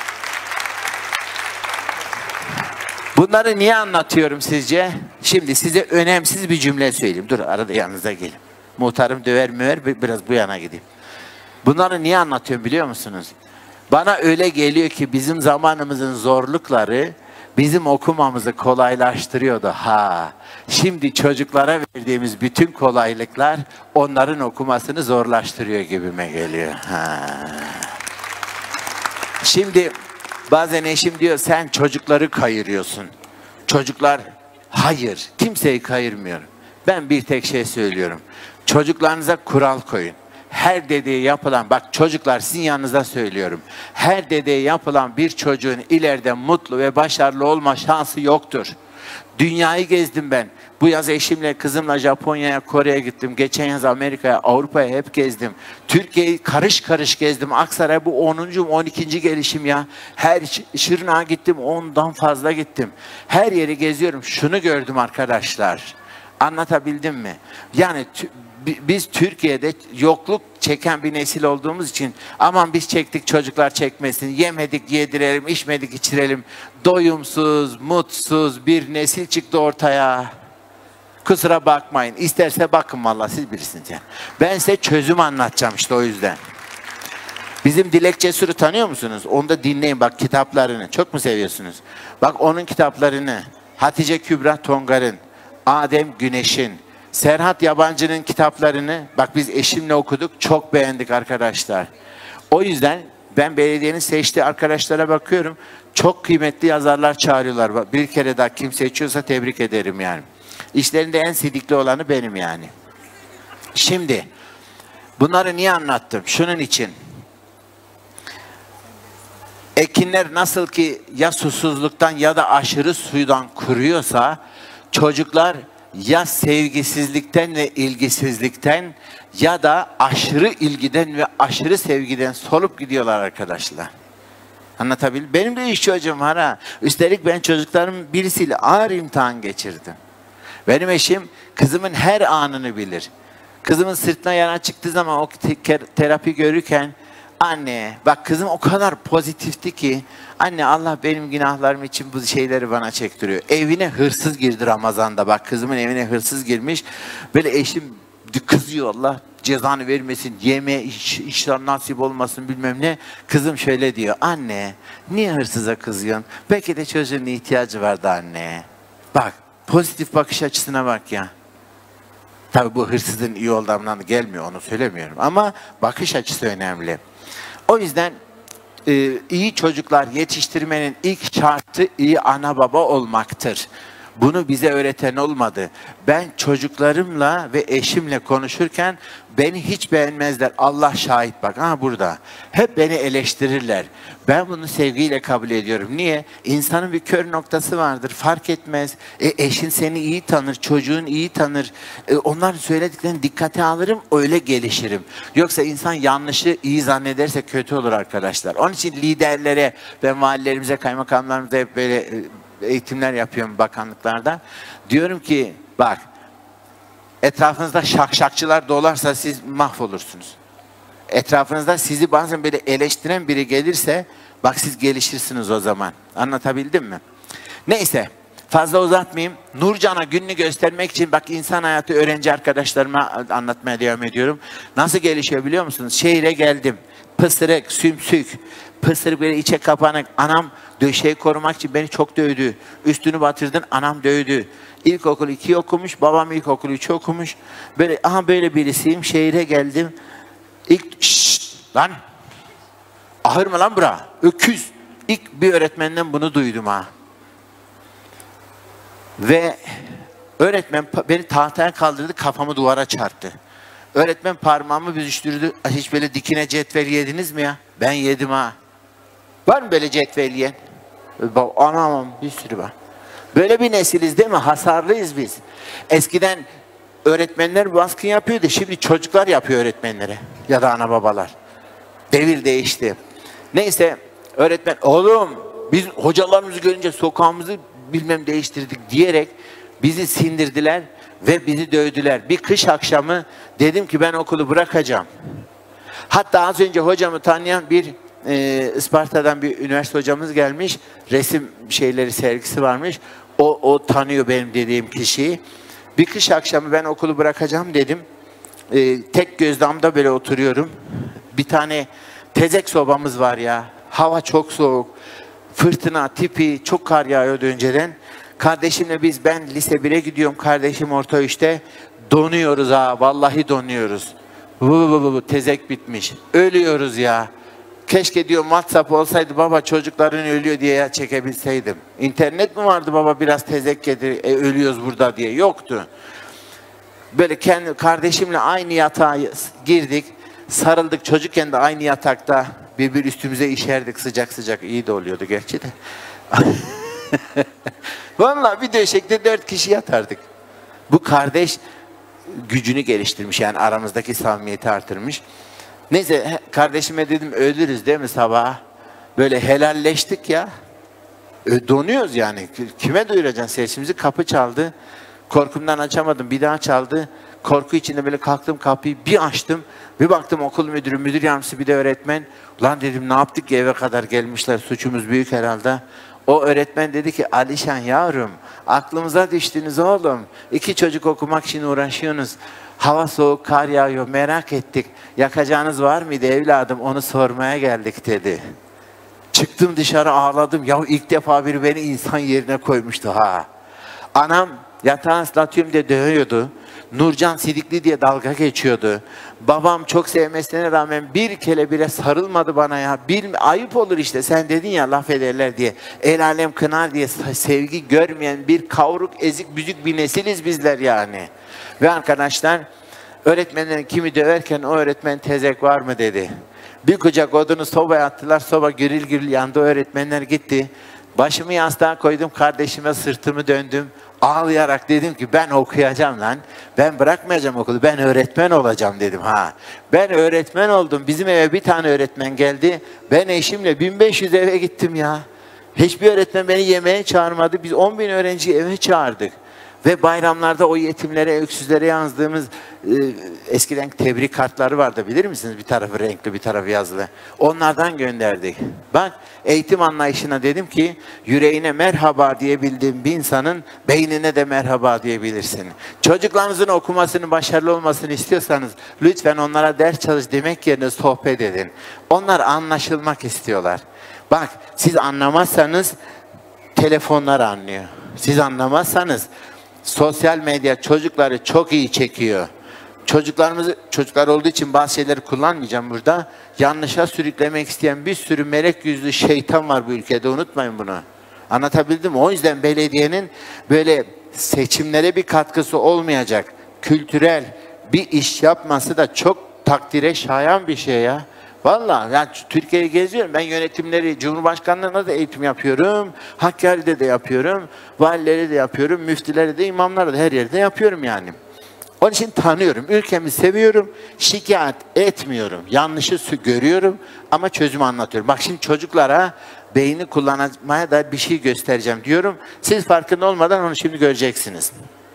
Bunları niye anlatıyorum sizce? Şimdi size önemsiz bir cümle söyleyeyim. Dur arada yanınıza gelin. Muhtarım döver müver biraz bu yana gideyim. Bunları niye anlatıyorum biliyor musunuz? Bana öyle geliyor ki bizim zamanımızın zorlukları bizim okumamızı kolaylaştırıyordu. Ha. Şimdi çocuklara verdiğimiz bütün kolaylıklar onların okumasını zorlaştırıyor gibime geliyor. Ha. Şimdi bazen eşim diyor sen çocukları kayırıyorsun. Çocuklar hayır kimseyi kayırmıyorum. Ben bir tek şey söylüyorum. Çocuklarınıza kural koyun. Her dediği yapılan, bak çocuklar sizin yanınızda söylüyorum. Her dediği yapılan bir çocuğun ileride mutlu ve başarılı olma şansı yoktur. Dünyayı gezdim ben. Bu yaz eşimle, kızımla Japonya'ya, Kore'ye gittim. Geçen yaz Amerika'ya, Avrupa'ya hep gezdim. Türkiye'yi karış karış gezdim. Aksaray bu onuncu on ikinci gelişim ya. Her Şırnak'a gittim, ondan fazla gittim. Her yeri geziyorum. Şunu gördüm arkadaşlar. Anlatabildim mi? Yani biz Türkiye'de yokluk çeken bir nesil olduğumuz için aman biz çektik çocuklar çekmesin, yemedik yedirelim, içmedik içirelim, doyumsuz, mutsuz bir nesil çıktı ortaya. Kusura bakmayın. İsterse bakın vallahi siz bilirsiniz yani. Ben size çözüm anlatacağım işte o yüzden. Bizim Dilek Cesur'u tanıyor musunuz? Onu da dinleyin bak kitaplarını. Çok mu seviyorsunuz? Bak onun kitaplarını. Hatice Kübra Tongar'ın, Adem Güneş'in, Serhat Yabancı'nın kitaplarını bak biz eşimle okuduk. Çok beğendik arkadaşlar. O yüzden ben belediyenin seçtiği arkadaşlara bakıyorum. Çok kıymetli yazarlar çağırıyorlar. Bir kere daha kim seçiyorsa tebrik ederim yani. İşlerinde en sidikli olanı benim yani. Şimdi bunları niye anlattım? Şunun için. Ekinler nasıl ki ya susuzluktan ya da aşırı suydan kuruyorsa çocuklar ya sevgisizlikten ve ilgisizlikten ya da aşırı ilgiden ve aşırı sevgiden solup gidiyorlar arkadaşlar. Anlatabildim? Benim de üç çocuğum var ha. Üstelik ben çocuklarımın birisiyle ağır imtihan geçirdim. Benim eşim kızımın her anını bilir. Kızımın sırtına yara çıktığı zaman o terapi görürken anne bak kızım o kadar pozitifti ki anne Allah benim günahlarım için bu şeyleri bana çektiriyor. Evine hırsız girdi Ramazan'da bak kızımın evine hırsız girmiş. Böyle eşim kızıyor Allah cezanı vermesin yeme iş, işler nasip olmasın bilmem ne. Kızım şöyle diyor anne niye hırsıza kızıyorsun? Belki de çocuğun ihtiyacı vardı anne. Bak pozitif bakış açısına bak ya. Tabii bu hırsızın iyi olduğundan gelmiyor onu söylemiyorum ama bakış açısı önemli. O yüzden e, iyi çocuklar yetiştirmenin ilk şartı iyi ana baba olmaktır. Bunu bize öğreten olmadı. Ben çocuklarımla ve eşimle konuşurken beni hiç beğenmezler. Allah şahit bak. Ha burada. Hep beni eleştirirler. Ben bunu sevgiyle kabul ediyorum. Niye? İnsanın bir kör noktası vardır. Fark etmez. E, eşin seni iyi tanır. Çocuğun iyi tanır. E, onların söylediklerini dikkate alırım. Öyle gelişirim. Yoksa insan yanlışı iyi zannederse kötü olur arkadaşlar. Onun için liderlere ve valilerimize, kaymakamlarımıza hep böyle e, eğitimler yapıyorum bakanlıklarda. Diyorum ki bak etrafınızda şakşakçılar dolarsa siz mahvolursunuz. Etrafınızda sizi bazen böyle eleştiren biri gelirse bak siz gelişirsiniz o zaman. Anlatabildim mi? Neyse fazla uzatmayayım. Nurcan'a gününü göstermek için bak insan hayatı öğrenci arkadaşlarıma anlatmaya devam ediyorum. Nasıl gelişiyor biliyor musunuz? Şehire geldim. Pısırık, sümsük, pısırık böyle içe kapanık. Anam döşeyi korumak için beni çok dövdü. Üstünü batırdın anam dövdü. İlkokul iki okumuş, babam ilkokul üç okumuş. Böyle aha böyle birisiyim. Şehire geldim. İlk şşş lan. Ahır mı lan bura? Öküz. İlk bir öğretmenden bunu duydum ha. Ve öğretmen beni tahtaya kaldırdı, kafamı duvara çarptı. Öğretmen parmağımı büzüştürdü. Hiç böyle dikine cetvel yediniz mi ya? Ben yedim ha. Var mı böyle cetvel yiyen? Anam bir sürü var. Böyle bir nesiliz değil mi? Hasarlıyız biz. Eskiden öğretmenler baskın yapıyordu. Şimdi çocuklar yapıyor öğretmenlere. Ya da ana babalar. Devir değişti. Neyse öğretmen oğlum biz hocalarımızı görünce sokağımızı bilmem değiştirdik diyerek bizi sindirdiler ve bizi dövdüler. Bir kış akşamı dedim ki ben okulu bırakacağım. Hatta az önce hocamı tanıyan bir e, Isparta'dan bir üniversite hocamız gelmiş. Resim şeyleri sergisi varmış. O, o tanıyor benim dediğim kişiyi. Bir kış akşamı ben okulu bırakacağım dedim. E, tek göz damda böyle oturuyorum. Bir tane tezek sobamız var ya. Hava çok soğuk. Fırtına tipi çok kar yağıyordu önceden. Kardeşimle biz ben lise bire gidiyorum. Kardeşim orta üçte. Donuyoruz ha. Vallahi donuyoruz. Bu, bu, bu, bu, tezek bitmiş. Ölüyoruz ya. Keşke diyorum WhatsApp olsaydı baba çocukların ölüyor diye ya çekebilseydim. İnternet mi vardı baba biraz tezek getir e, ölüyoruz burada diye. Yoktu. Böyle kendi kardeşimle aynı yatağa girdik. Sarıldık çocukken de aynı yatakta birbir üstümüze işerdik sıcak sıcak. İyi de oluyordu gerçi de. Vallahi bir döşekte dört kişi yatardık. Bu kardeş gücünü geliştirmiş yani aramızdaki samimiyeti artırmış. Neyse kardeşime dedim ölürüz değil mi sabah? Böyle helalleştik ya. Donuyoruz yani. Kime duyuracaksın sesimizi? Kapı çaldı. Korkumdan açamadım. Bir daha çaldı. Korku içinde böyle kalktım kapıyı bir açtım. Bir baktım okul müdürü, müdür yardımcısı bir de öğretmen. Ulan dedim ne yaptık ki eve kadar gelmişler. Suçumuz büyük herhalde. O öğretmen dedi ki Alişan yavrum aklımıza düştünüz oğlum. İki çocuk okumak için uğraşıyorsunuz. Hava soğuk, kar yağıyor, merak ettik. Yakacağınız var mıydı evladım? Onu sormaya geldik dedi. Çıktım dışarı ağladım. Ya ilk defa biri beni insan yerine koymuştu ha. Anam yatağı ıslatıyorum diye dövüyordu. Nurcan Sidikli diye dalga geçiyordu. Babam çok sevmesine rağmen bir kere bile sarılmadı bana ya. Bir, ayıp olur işte sen dedin ya laf ederler diye. El alem kınar diye sevgi görmeyen bir kavruk ezik büzük bir nesiliz bizler yani. Ve arkadaşlar öğretmenlerin kimi döverken o öğretmen tezek var mı dedi. Bir kucak odunu sobaya attılar. Soba gürül gürül yandı. Öğretmenler gitti. Başımı yastığa koydum. Kardeşime sırtımı döndüm. Ağlayarak dedim ki ben okuyacağım lan. Ben bırakmayacağım okulu. Ben öğretmen olacağım dedim ha. Ben öğretmen oldum. Bizim eve bir tane öğretmen geldi. Ben eşimle bin beş yüz eve gittim ya. Hiçbir öğretmen beni yemeğe çağırmadı. Biz on bin öğrenciyi eve çağırdık. Ve bayramlarda o yetimlere, öksüzlere yazdığımız e, eskiden tebrik kartları vardı bilir misiniz? Bir tarafı renkli, bir tarafı yazılı. Onlardan gönderdik. Bak eğitim anlayışına dedim ki yüreğine merhaba diyebildiğin bir insanın beynine de merhaba diyebilirsin. Çocuklarınızın okumasının başarılı olmasını istiyorsanız lütfen onlara ders çalış demek yerine sohbet edin. Onlar anlaşılmak istiyorlar. Bak siz anlamazsanız telefonlar anlıyor. Siz anlamazsanız sosyal medya çocukları çok iyi çekiyor. Çocuklarımızı, çocuklar olduğu için bazı şeyleri kullanmayacağım burada. Yanlışa sürüklemek isteyen bir sürü melek yüzlü şeytan var bu ülkede. Unutmayın bunu. Anlatabildim mi? O yüzden belediyenin böyle seçimlere bir katkısı olmayacak. Kültürel bir iş yapması da çok takdire şayan bir şey ya. Vallahi yani Türkiye'yi geziyorum. Ben yönetimleri, Cumhurbaşkanlığına da eğitim yapıyorum. Hakkari'de de yapıyorum. Valileri de yapıyorum. Müftüleri de, imamları da her yerde yapıyorum yani. Onun için tanıyorum. Ülkemi seviyorum. Şikayet etmiyorum. Yanlışı görüyorum ama çözümü anlatıyorum. Bak şimdi çocuklara beyni kullanmaya da bir şey göstereceğim diyorum. Siz farkında olmadan onu şimdi göreceksiniz.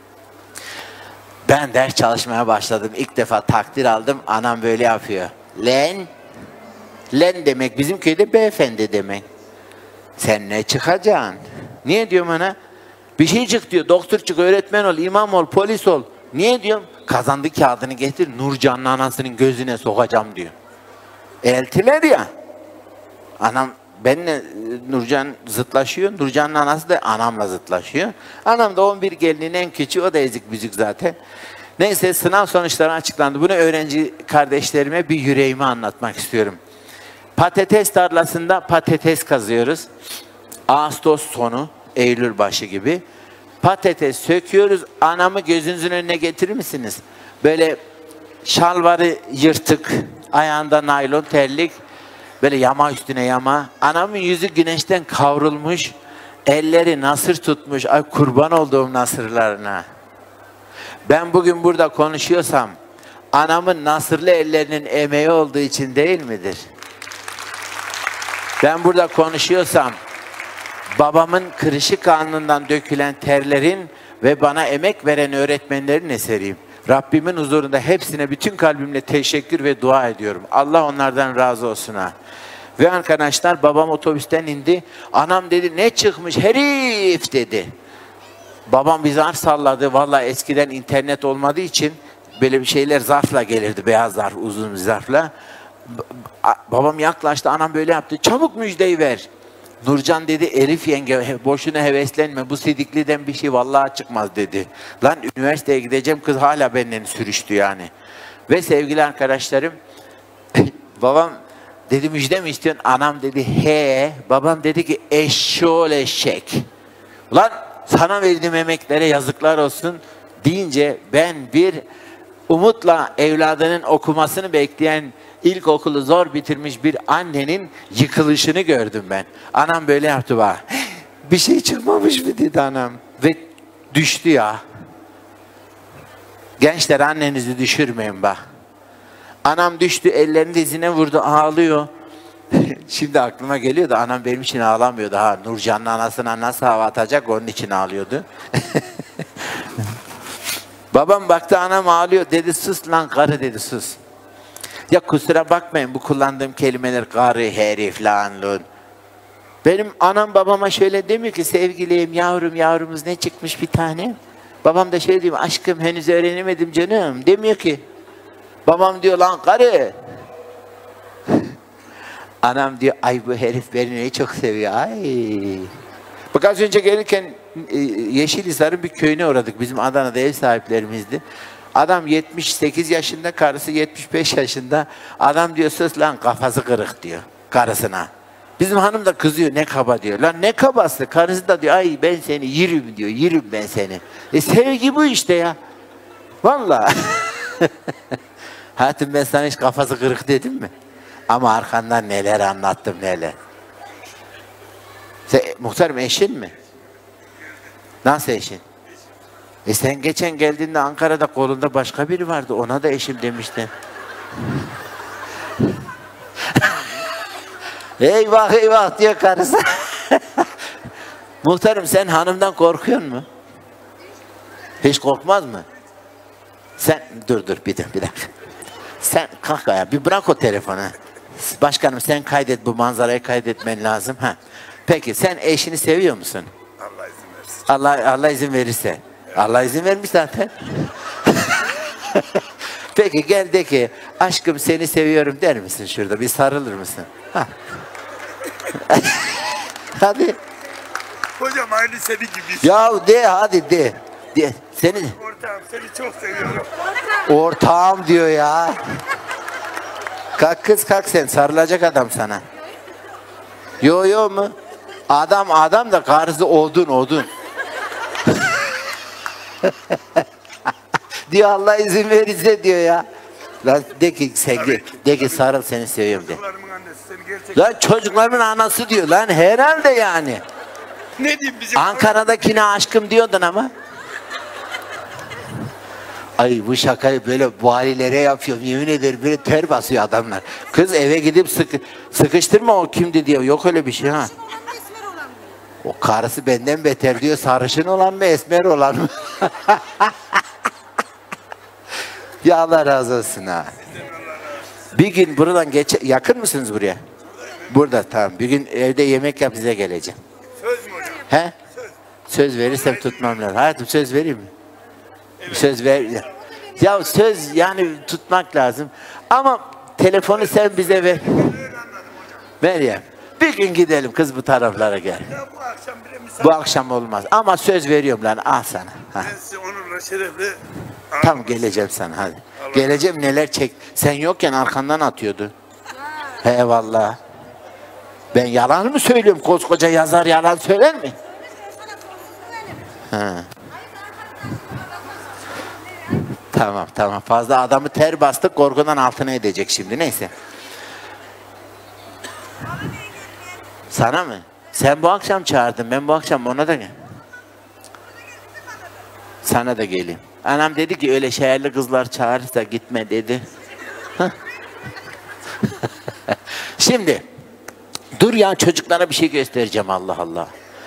Ben ders çalışmaya başladım. İlk defa takdir aldım. Anam böyle yapıyor. Len Len demek bizim köyde beyefendi demek. Sen ne çıkacaksın? Niye diyorum ona? Bir şey çık diyor. Doktor çık, öğretmen ol, imam ol, polis ol. Niye diyorum? Kazandı kağıdını getir. Nurcan'ın anasının gözüne sokacağım diyor. Eltiler ya. Anam benimle Nurcan zıtlaşıyor. Nurcan'ın anası da anamla zıtlaşıyor. Anam da on bir gelinin en küçüğü. O da ezik büzük zaten. Neyse sınav sonuçları açıklandı. Bunu öğrenci kardeşlerime bir yüreğimi anlatmak istiyorum. Patates tarlasında patates kazıyoruz. Ağustos sonu, Eylül başı gibi. Patates söküyoruz. Anamı gözünüzün önüne getirir misiniz? Böyle şalvarı yırtık, ayağında naylon terlik, böyle yama üstüne yama. Anamın yüzü güneşten kavrulmuş, elleri nasır tutmuş. Ay kurban olduğum nasırlarına. Ben bugün burada konuşuyorsam, anamın nasırlı ellerinin emeği olduğu için değil midir? Ben burada konuşuyorsam, babamın kırışık alnından dökülen terlerin ve bana emek veren öğretmenlerin eseriyim. Rabbimin huzurunda hepsine bütün kalbimle teşekkür ve dua ediyorum. Allah onlardan razı olsun ha. Ve arkadaşlar babam otobüsten indi. Anam dedi ne çıkmış herif dedi. Babam bir zarf salladı. Vallahi eskiden internet olmadığı için böyle bir şeyler zarfla gelirdi. Beyaz zarf, uzun bir zarfla. Babam yaklaştı. Anam böyle yaptı. Çabuk müjdeyi ver. Nurcan dedi Elif yenge boşuna heveslenme. Bu Sidikli'den bir şey vallahi çıkmaz dedi. Lan üniversiteye gideceğim kız hala benden sürüştü yani. Ve sevgili arkadaşlarım babam dedi müjde mi istiyorsun? Anam dedi he. Babam dedi ki eşşoğlu eşek. Ulan sana verdiğim emeklere yazıklar olsun deyince ben bir umutla evladının okumasını bekleyen ilkokulu zor bitirmiş bir annenin yıkılışını gördüm ben. Anam böyle yaptı bana. Bir şey çıkmamış mı dedi anam. Ve düştü ya. Gençler annenizi düşürmeyin bak. Anam düştü ellerini dizine vurdu ağlıyor. Şimdi aklıma geliyor da anam benim için ağlamıyordu. Ha, Nurcan'ın anasına nasıl hava atacak onun için ağlıyordu. Babam baktı anam ağlıyor dedi sus lan karı dedi sus. Ya kusura bakmayın bu kullandığım kelimeler karı herif lan lan. Benim anam babama şöyle demiyor ki sevgilim yavrum yavrumuz ne çıkmış bir tane. Babam da şöyle diyor aşkım henüz öğrenemedim canım demiyor ki. Babam diyor lan karı. Anam diyor ay bu herif beni ne çok seviyor ay. Bak az önce gelirken e, Yeşilhisar'ın bir köyüne uğradık. Bizim Adana'da ev sahiplerimizdi. Adam yetmiş sekiz yaşında, karısı yetmiş beş yaşında. Adam diyor sus lan kafası kırık diyor karısına. Bizim hanım da kızıyor ne kaba diyor. Lan ne kabası? Karısı da diyor ay ben seni yerim diyor. Yerim ben seni. E sevgi bu işte ya. Vallahi. Hayatım ben sana hiç kafası kırık dedim mi? Ama arkandan neler anlattım neler. Sen, muhtarım eşin mi? Nasıl eşin? E sen geçen geldiğinde Ankara'da kolunda başka biri vardı. Ona da eşim demiştin. Eyvah eyvah diyor karısı. Muhtarım sen hanımdan korkuyor musun? Hiç korkmaz mı? Sen dur dur bir dakika. Bir dakika. Sen kalk ayağa bir bırak o telefonu. Başkanım sen kaydet bu manzarayı kaydetmen lazım. Ha. Peki sen eşini seviyor musun? Allah izin versin. Allah Allah izin verirse. Allah izin vermiş zaten. Peki gel de ki aşkım seni seviyorum der misin şurada? Bir sarılır mısın? Ha. Hadi. Hocam aynı seni gibi. Ya de hadi de. de. Seni Ortağım seni çok seviyorum. ortağım diyor ya. Kalk kız kalk sen sarılacak adam sana. Yo yo mu? Adam adam da karısı odun odun. diyor Allah izin verirse diyor ya. Lan de ki sevgi, de ki sarıl seni seviyorum de. Çocuklarımın annesi seni gerçekten. Lan çocuklarımın anası diyor lan herhalde yani. Ne diyeyim bizim? Ankara'dakine aşkım diyordun ama. Ay bu şakayı böyle valilere yapıyorum yemin ederim böyle ter basıyor adamlar. Kız eve gidip sıkı, sıkıştırma o kimdi diyor yok öyle bir şey ha. O karısı benden beter diyor sarışın olan mı esmer olan mı? Ya Allah razı olsun ha. Bir gün buradan geç yakın mısınız buraya? Burada tamam bir gün evde yemek yap bize geleceğim. Söz mü hocam? He? Söz verirsem tutmam lazım. Hayatım söz vereyim mi? Söz ver. Ya söz yani tutmak lazım. Ama telefonu sen bize ver. Meryem. Bir gün gidelim kız bu taraflara gel. Ya bu akşam bile misafir. Bu akşam olmaz. Ama söz veriyorum lan al sana. Ha. Ben size onurla şerefle. Tam geleceğim sana hadi. Geleceğim neler çek. Sen yokken arkandan atıyordu. He vallahi. Ben yalan mı söylüyorum? Koskoca yazar yalan söyler mi? Ha. Tamam tamam fazla adamı ter bastık korkudan altına edecek şimdi neyse. Sana mı? Sen bu akşam çağırdın ben bu akşam ona da gel. Sana da geleyim. Anam dedi ki öyle şehirli kızlar çağırırsa gitme dedi. Şimdi dur ya çocuklara bir şey göstereceğim Allah Allah.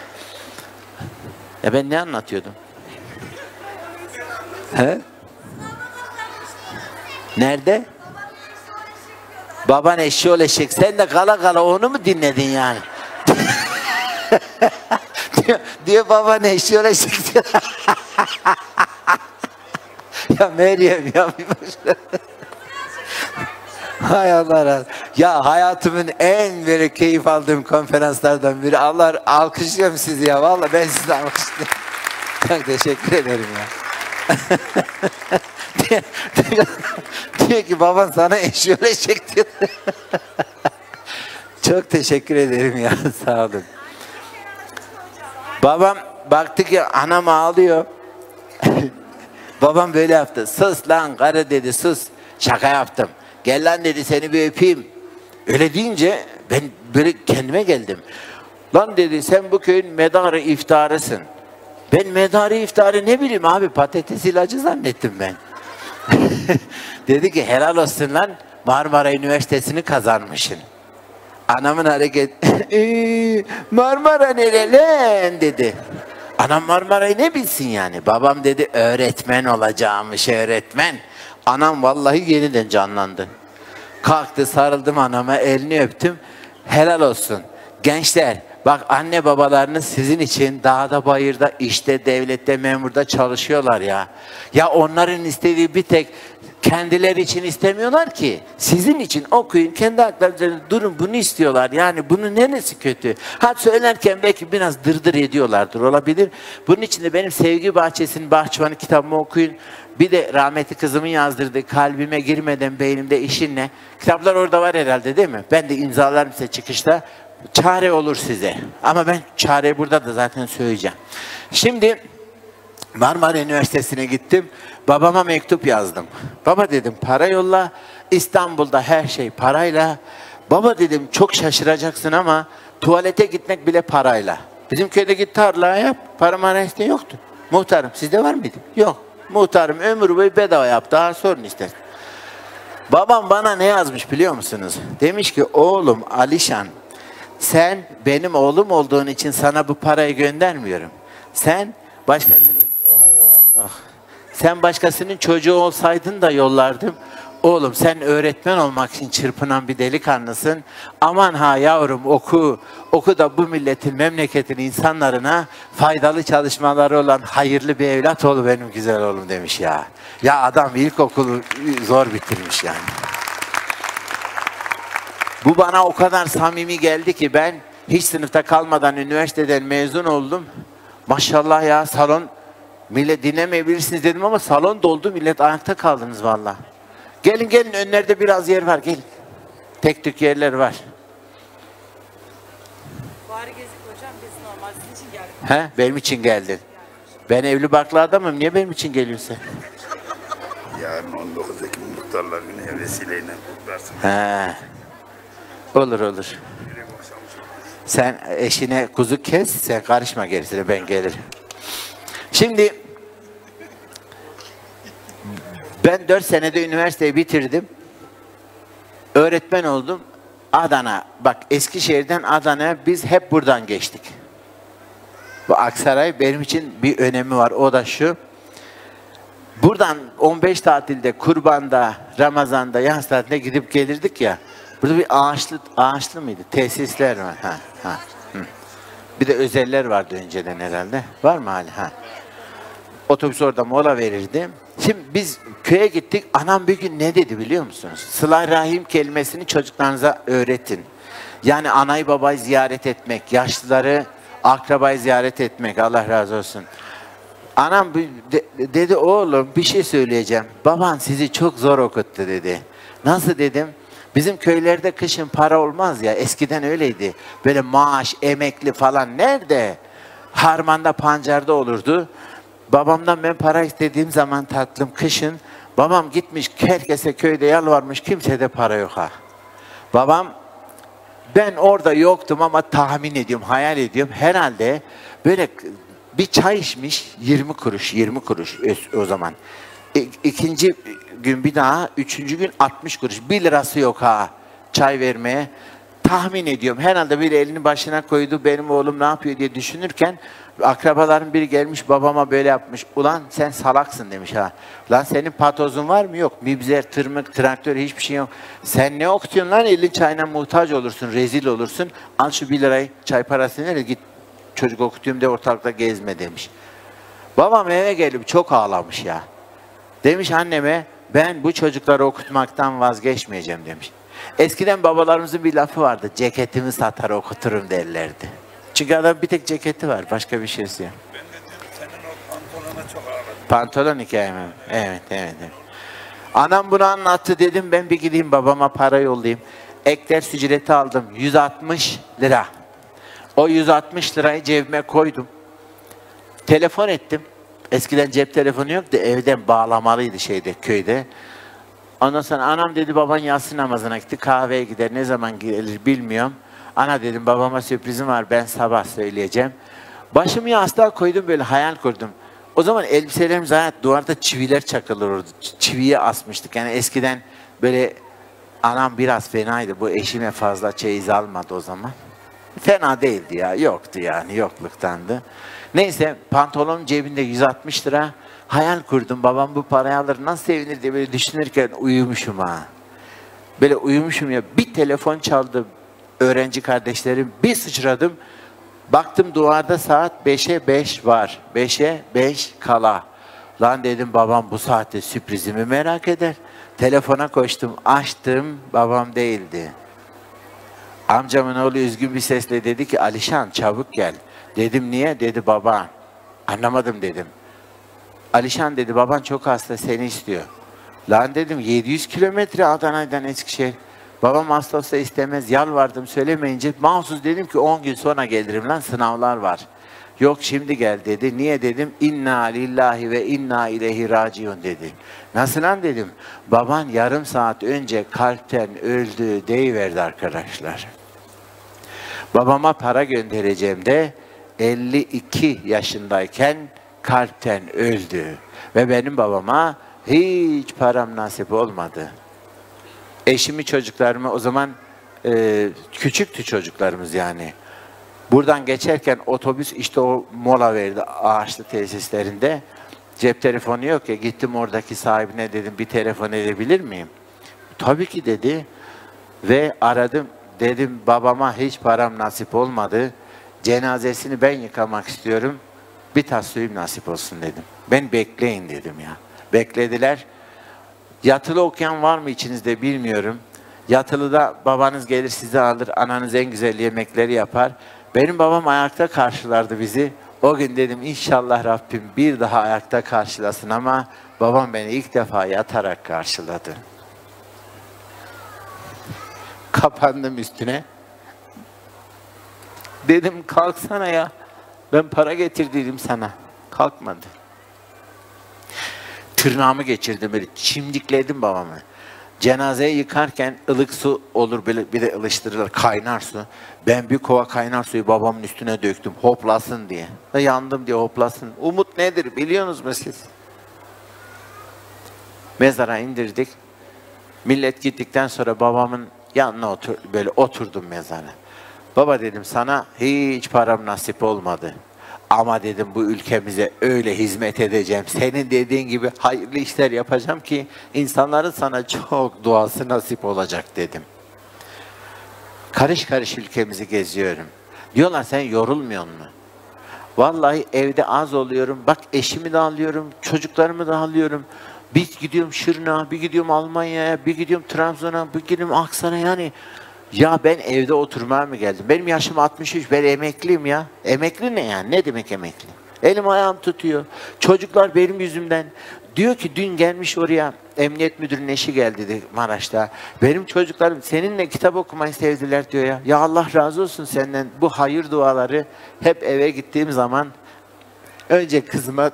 Ya ben ne anlatıyordum? He? Nerede? Baban eşşoğlu eşek. Sen de kala kala onu mu dinledin yani? diyor, diyor baban eşşoğlu eşek diyor. ya Meryem ya bir başka. Hay Allah razı. Ya hayatımın en böyle keyif aldığım konferanslardan biri. Allah alkışlıyorum sizi ya. Vallahi ben sizi alkışlıyorum. Çok teşekkür ederim ya. diyor, diyor, diyor ki baban sana eşyöyle çekti. Çok teşekkür ederim ya sağ olun. Babam baktı ki anam ağlıyor. Babam böyle yaptı. Sus lan karı dedi sus. Şaka yaptım. Gel lan dedi seni bir öpeyim. Öyle deyince ben böyle kendime geldim. Lan dedi sen bu köyün medarı iftarısın. Ben medarı iftarı ne bileyim abi patates ilacı zannettim ben. Dedi ki helal olsun lan Marmara Üniversitesi'ni kazanmışsın. Anamın hareket Marmara nere lan dedi. Anam Marmara'yı ne bilsin yani. Babam dedi öğretmen olacağımış öğretmen. Anam vallahi yeniden canlandı. Kalktı sarıldım anama elini öptüm. Helal olsun. Gençler Bak anne babalarınız sizin için dağda bayırda işte devlette memurda çalışıyorlar ya. Ya onların istediği bir tek kendileri için istemiyorlar ki. Sizin için okuyun kendi haklarınızda durun bunu istiyorlar. Yani bunun neresi kötü? Ha söylerken belki biraz dırdır ediyorlardır olabilir. Bunun için de benim Sevgi Bahçesi'nin Bahçıvanı kitabımı okuyun. Bir de rahmetli kızımın yazdırdığı Kalbime Girmeden Beynimde İşin Ne. Kitaplar orada var herhalde değil mi? Ben de imzalarım size çıkışta. Çare olur size. Ama ben çareyi burada da zaten söyleyeceğim. Şimdi Marmara Üniversitesi'ne gittim. Babama mektup yazdım. Baba dedim para yolla. İstanbul'da her şey parayla. Baba dedim çok şaşıracaksın ama tuvalete gitmek bile parayla. Bizim köyde git tarlaya yap. Para marayeste yoktu. Muhtarım sizde var mıydı? Yok. Muhtarım ömür boyu bedava yap. Daha sorun ister. Babam bana ne yazmış biliyor musunuz? Demiş ki oğlum Alişan sen benim oğlum olduğun için sana bu parayı göndermiyorum. Sen başkasının ah, sen başkasının çocuğu olsaydın da yollardım. Oğlum sen öğretmen olmak için çırpınan bir delikanlısın. Aman ha yavrum oku. Oku da bu milletin, memleketin insanlarına faydalı çalışmaları olan hayırlı bir evlat ol benim güzel oğlum demiş ya. Ya adam ilkokulu zor bitirmiş yani. Bu bana o kadar samimi geldi ki ben hiç sınıfta kalmadan üniversiteden mezun oldum. Maşallah ya salon, millet dinlemeyebilirsiniz dedim ama salon doldu, millet ayakta kaldınız vallahi. Gelin gelin önlerde biraz yer var gelin. Tek tük yerler var. Bari gezik hocam biz normal sizin için geldik. He benim için geldin. Ben evli barklı adamım niye benim için geliyorsun? Yarın on dokuz Ekim Muhtarlar Günü vesileyle kutlarsın. He. Olur olur. Sen eşine kuzu kes, sen karışma gerisine ben gelirim. Şimdi ben dört senede üniversiteyi bitirdim. Öğretmen oldum. Adana, bak Eskişehir'den Adana'ya biz hep buradan geçtik. Bu Aksaray benim için bir önemi var. O da şu. Buradan on beş tatilde, Kurban'da, Ramazan'da, yaz tatilinde gidip gelirdik ya. Burada bir ağaçlı, ağaçlı mıydı? Tesisler var. Ha, ha. Hı. Bir de özeller vardı önceden herhalde. Var mı hala? Ha. Otobüs orada mola verirdi. Şimdi biz köye gittik. Anam bir gün ne dedi biliyor musunuz? Sıla-i Rahim kelimesini çocuklarınıza öğretin. Yani anayı babayı ziyaret etmek, yaşlıları, akrabayı ziyaret etmek. Allah razı olsun. Anam de, dedi oğlum bir şey söyleyeceğim. Baban sizi çok zor okuttu dedi. Nasıl dedim? Bizim köylerde kışın para olmaz ya. Eskiden öyleydi. Böyle maaş, emekli falan nerede? Harmanda, pancarda olurdu. Babamdan ben para istediğim zaman tatlım kışın. Babam gitmiş herkese köyde yalvarmış. Kimsede para yok ha. Babam ben orada yoktum ama tahmin ediyorum, hayal ediyorum. Herhalde böyle bir çay içmiş yirmi kuruş, yirmi kuruş o zaman. İkinci gün bir daha, üçüncü gün altmış kuruş. Bir lirası yok ha çay vermeye. Tahmin ediyorum. Herhalde biri elini başına koydu. Benim oğlum ne yapıyor diye düşünürken akrabaların biri gelmiş babama böyle yapmış. Ulan sen salaksın demiş ha. Lan senin patozun var mı? Yok. Mibzer, tırmık, traktör hiçbir şey yok. Sen ne okutuyorsun lan? Elin çayına muhtaç olursun. Rezil olursun. Al şu bir lirayı çay parasını nereye git. Çocuk okutuyorum de ortalıkta gezme demiş. Babam eve gelip çok ağlamış ya. Demiş anneme ben bu çocukları okutmaktan vazgeçmeyeceğim demiş. Eskiden babalarımızın bir lafı vardı. Ceketimi satar okuturum derlerdi. Çünkü adam bir tek ceketi var. Başka bir şeysi yok. Ben de dedim senin o pantolona çok ağladım. Pantolon hikayem. Evet, evet, evet. Anam bunu anlattı dedim ben bir gideyim babama para yollayayım. Ek ders ücreti aldım. yüz altmış lira. O yüz altmış lirayı cebime koydum. Telefon ettim. Eskiden cep telefonu yoktu. Evden bağlamalıydı şeyde, köyde. Ondan sonra anam dedi baban yatsı namazına gitti. Kahveye gider. Ne zaman gelir bilmiyorum. Ana dedim babama sürprizim var. Ben sabah söyleyeceğim. Başımı yastığa koydum böyle hayal kurdum. O zaman elbiselerimiz hayat duvarda çiviler çakılır orada. Çiviye asmıştık. Yani eskiden böyle anam biraz fenaydı. Bu eşime fazla çeyiz almadı o zaman. Fena değildi ya. Yoktu yani. Yokluktandı. Neyse pantolonun cebinde yüz altmış lira. Hayal kurdum. Babam bu parayı alır nasıl sevinir diye böyle düşünürken uyumuşum ha. Böyle uyumuşum ya. Bir telefon çaldı öğrenci kardeşlerim. Bir sıçradım. Baktım duvarda saat beşe beş var. beşe beş kala. Lan dedim babam bu saatte sürprizimi merak eder. Telefona koştum, açtım, babam değildi. Amcamın oğlu üzgün bir sesle dedi ki Alişan çabuk gel. Dedim niye? Dedi baba. Anlamadım dedim. Alişan dedi baban çok hasta seni istiyor. Lan dedim yedi yüz kilometre Adana'dan Eskişehir. Babam hasta olsa istemez. Yalvardım söylemeyince mahsus dedim ki on gün sonra gelirim lan sınavlar var. Yok şimdi gel dedi. Niye dedim? İnna lillahi ve inna ileyhi raciun dedi. Nasıl lan dedim. Baban yarım saat önce kalpten öldü deyiverdi arkadaşlar. Babama para göndereceğim de elli iki yaşındayken kalpten öldü. Ve benim babama hiç param nasip olmadı. Eşimi, çocuklarımı o zaman e, küçüktü çocuklarımız yani. Buradan geçerken otobüs işte o mola verdi ağaçlı tesislerinde. Cep telefonu yok ya, gittim oradaki sahibine dedim bir telefon edebilir miyim? Tabii ki dedi ve aradım. Dedim babama hiç param nasip olmadı. Cenazesini ben yıkamak istiyorum. Bir tas suyum nasip olsun dedim. Ben bekleyin dedim ya. Beklediler. Yatılı okuyan var mı içinizde bilmiyorum. Yatılıda babanız gelir sizi alır. Ananız en güzel yemekleri yapar. Benim babam ayakta karşılardı bizi. O gün dedim inşallah Rabbim bir daha ayakta karşılasın ama babam beni ilk defa yatarak karşıladı. Kapandım üstüne. Dedim kalksana ya. Ben para getirdiydim sana. Kalkmadı. Tırnağımı geçirdim böyle çimdikledim babamı. Cenazeyi yıkarken ılık su olur böyle bir de ılıştırırlar kaynar su. Ben bir kova kaynar suyu babamın üstüne döktüm hoplasın diye. Da yandım diye hoplasın. Umut nedir biliyorsunuz mu siz? Mezara indirdik. Millet gittikten sonra babamın yanına otur, böyle oturdum mezara. Baba dedim sana hiç param nasip olmadı. Ama dedim bu ülkemize öyle hizmet edeceğim. Senin dediğin gibi hayırlı işler yapacağım ki insanların sana çok duası nasip olacak dedim. Karış karış ülkemizi geziyorum. Diyorlar sen yorulmuyor musun? Vallahi evde az oluyorum. Bak eşimi de alıyorum, çocuklarımı da alıyorum. Bir gidiyorum Şırnak'a, bir gidiyorum Almanya'ya, bir gidiyorum Trabzon'a, bir gidiyorum Aksan'a yani. Ya ben evde oturmaya mı geldim? Benim yaşım altmış üç, ben emekliyim ya. Emekli ne yani? Ne demek emekli? Elim ayağım tutuyor. Çocuklar benim yüzümden. Diyor ki dün gelmiş oraya, emniyet müdürünün eşi geldi dedi Maraş'ta. Benim çocuklarım seninle kitap okumayı sevdiler diyor ya. Ya Allah razı olsun senden. Bu hayır duaları hep eve gittiğim zaman önce kızıma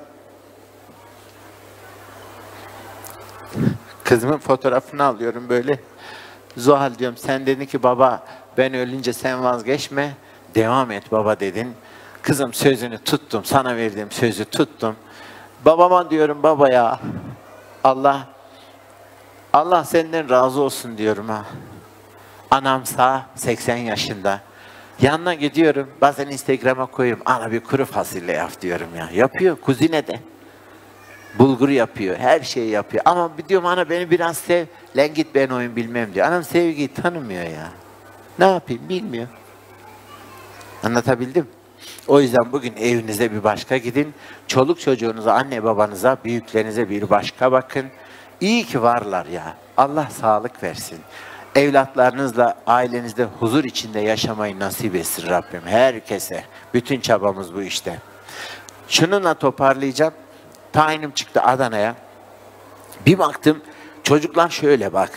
kızımın fotoğrafını alıyorum böyle. Zuhal diyorum sen dedin ki baba ben ölünce sen vazgeçme devam et baba dedin. Kızım sözünü tuttum sana verdiğim sözü tuttum. Babama diyorum baba ya Allah Allah senden razı olsun diyorum ha. Anam sağ seksen yaşında. Yanına gidiyorum bazen Instagram'a koyuyorum ana bir kuru fasulye yap diyorum ya. Yapıyor kuzine de. Bulgur yapıyor, her şeyi yapıyor. Ama diyorum ana beni biraz sev. Lan git ben oyun bilmem diyor. Anam sevgiyi tanımıyor ya. Ne yapayım bilmiyor. Anlatabildim. O yüzden bugün evinize bir başka gidin. Çoluk çocuğunuza, anne babanıza, büyüklerinize bir başka bakın. İyi ki varlar ya. Allah sağlık versin. Evlatlarınızla, ailenizde huzur içinde yaşamayı nasip etsin Rabbim. Herkese. Bütün çabamız bu işte. Şununla toparlayacağım. Tayinim çıktı Adana'ya. Bir baktım çocuklar şöyle bak.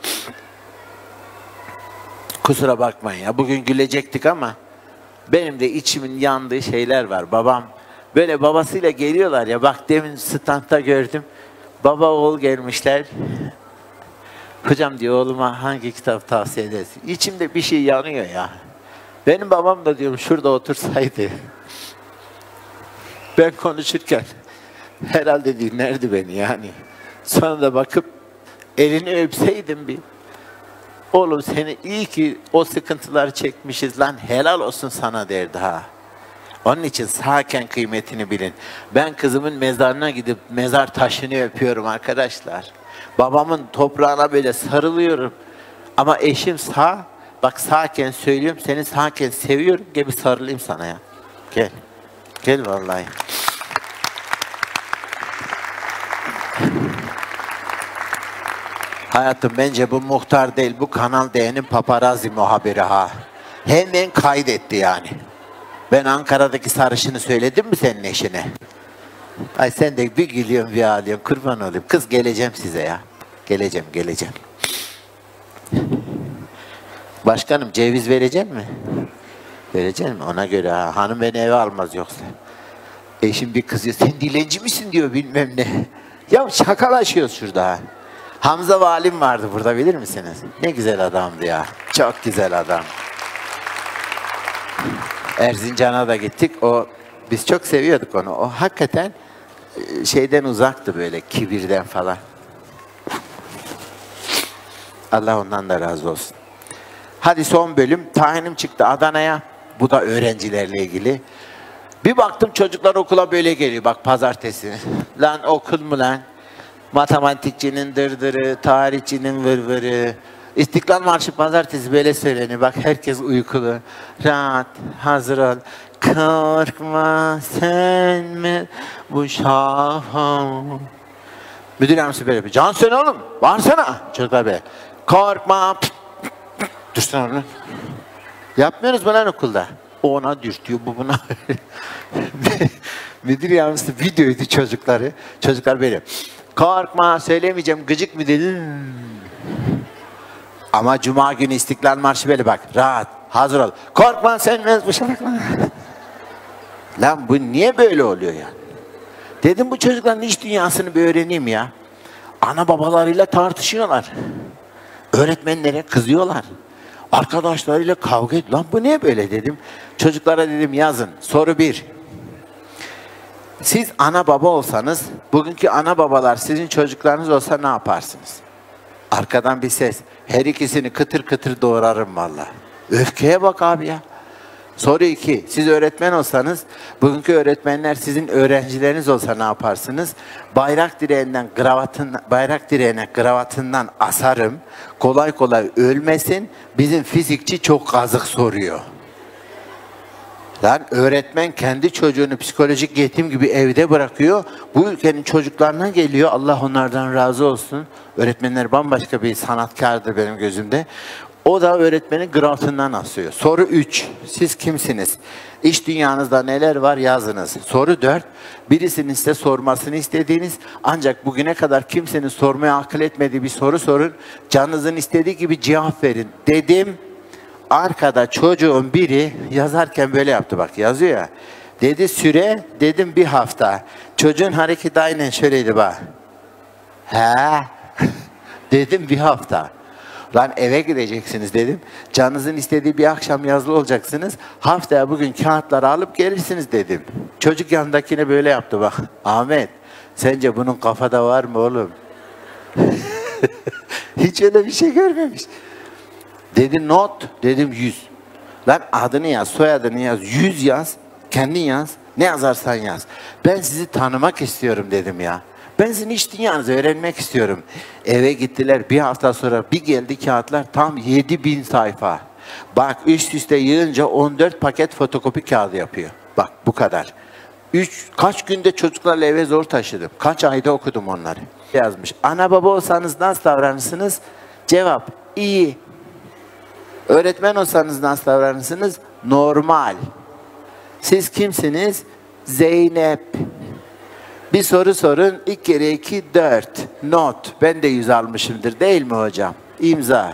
Kusura bakmayın ya bugün gülecektik ama benim de içimin yandığı şeyler var. Babam böyle babasıyla geliyorlar ya bak demin standta gördüm. Baba oğul gelmişler. Hocam diyor oğluma hangi kitap tavsiye edersin? İçimde bir şey yanıyor ya. Benim babam da diyorum şurada otursaydı. Ben konuşurken herhalde dinlerdi beni yani. Sonra da bakıp elini öpseydim bir. Oğlum seni iyi ki o sıkıntıları çekmişiz lan helal olsun sana derdi ha. Onun için sağken kıymetini bilin. Ben kızımın mezarına gidip mezar taşını öpüyorum arkadaşlar. Babamın toprağına böyle sarılıyorum. Ama eşim sağ. bak sağken söylüyorum, seni sağken seviyorum gibi sarılayım sana ya. Gel. Gel vallahi. Hayatım bence bu muhtar değil, bu Kanal D'nin paparazzi muhabiri ha. Hemen kaydetti yani. Ben Ankara'daki sarışını söyledim mi senin eşine? Ay sen de bir gülüyorsun bir ağlıyorsun, kurban olayım. Kız geleceğim size ya. Geleceğim, geleceğim. Başkanım ceviz verecek mi? Verecek mi? Ona göre ha. Hanım beni eve almaz yoksa. Eşim bir kızıyor. Sen dilenci misin diyor bilmem ne. Ya şakalaşıyoruz şurada ha. Hamza Valim vardı burada bilir misiniz? Ne güzel adamdı ya. Çok güzel adam. Erzincan'a da gittik. O biz çok seviyorduk onu. O hakikaten şeyden uzaktı böyle kibirden falan. Allah ondan da razı olsun. Hadi son bölüm. Tayinim çıktı Adana'ya. Bu da öğrencilerle ilgili. Bir baktım çocuklar okula böyle geliyor. Bak pazartesi. Lan okul mu lan? Matematikçinin dırdırı, tarihçinin vırvırı. İstiklal Marşı pazartesi böyle söyleniyor. Bak herkes uykulu. Rahat, hazır ol. Korkma sen mi bu şahım? Müdür yardımcısı böyle yapıyor. Can sen oğlum, varsana. Çocuklar böyle. Korkma. Dursana oğlum. Yapmıyoruz mu lan okulda? O ona dürtüyor, bu buna. Müdür yardımcısı videoydu çocukları. Çocuklar böyle. Korkma, söylemeyeceğim, gıcık mı dedin? Ama Cuma günü İstiklal Marşı böyle bak. Rahat, hazır ol. Korkma sen bu şarkılar. Lan bu niye böyle oluyor ya? Dedim bu çocukların iç dünyasını bir öğreneyim ya. Ana babalarıyla tartışıyorlar. Öğretmenlere kızıyorlar. Arkadaşlarıyla kavga ediyor. Lan bu niye böyle dedim. Çocuklara dedim yazın. Soru bir. Siz ana baba olsanız, bugünkü ana babalar sizin çocuklarınız olsa ne yaparsınız? Arkadan bir ses. Her ikisini kıtır kıtır doğrarım valla. Öfkeye bak abi ya. Soru iki. Siz öğretmen olsanız, bugünkü öğretmenler sizin öğrencileriniz olsa ne yaparsınız? Bayrak direğinden kravatın, bayrak direğine kravatından asarım. Kolay kolay ölmesin. Bizim fizikçi çok kazık soruyor. Lan öğretmen kendi çocuğunu psikolojik yetim gibi evde bırakıyor. Bu ülkenin çocuklarına geliyor. Allah onlardan razı olsun. Öğretmenler bambaşka bir sanatkardır benim gözümde. O da öğretmenin graftından asıyor. Soru üç. Siz kimsiniz? İş dünyanızda neler var yazınız. Soru dört. Birisinin size sormasını istediğiniz ancak bugüne kadar kimsenin sormaya akıl etmediği bir soru sorun. Canınızın istediği gibi cevap verin dedim. Arkada çocuğun biri yazarken böyle yaptı bak yazıyor ya. Dedi süre, dedim bir hafta. Çocuğun hareketi aynen şöyleydi bak. He. Dedim bir hafta. Lan eve gideceksiniz dedim. Canınızın istediği bir akşam yazılı olacaksınız. Haftaya bugün kağıtları alıp gelirsiniz dedim. Çocuk yanındakine böyle yaptı bak. Ahmet, sence bunun kafada var mı oğlum? Hiç öyle bir şey görmemiş. Dedi not, dedim yüz. Lan adını yaz, soyadını yaz, yüz yaz, kendin yaz, ne yazarsan yaz. Ben sizi tanımak istiyorum dedim ya. Ben sizin iç dünyanızı öğrenmek istiyorum. Eve gittiler, bir hafta sonra bir geldi kağıtlar tam yedi bin sayfa. Bak üst üste yığınca on dört paket fotokopi kağıdı yapıyor. Bak bu kadar. Üç, kaç günde çocuklarla eve zor taşıdım. Kaç ayda okudum onları. Yazmış. Ana baba olsanız nasıl davranırsınız? Cevap, iyi. Öğretmen olsanız nasıl davranırsınız? Normal. Siz kimsiniz? Zeynep. Bir soru sorun. İki kere iki, dört. Not. Ben de yüz almışımdır değil mi hocam? İmza.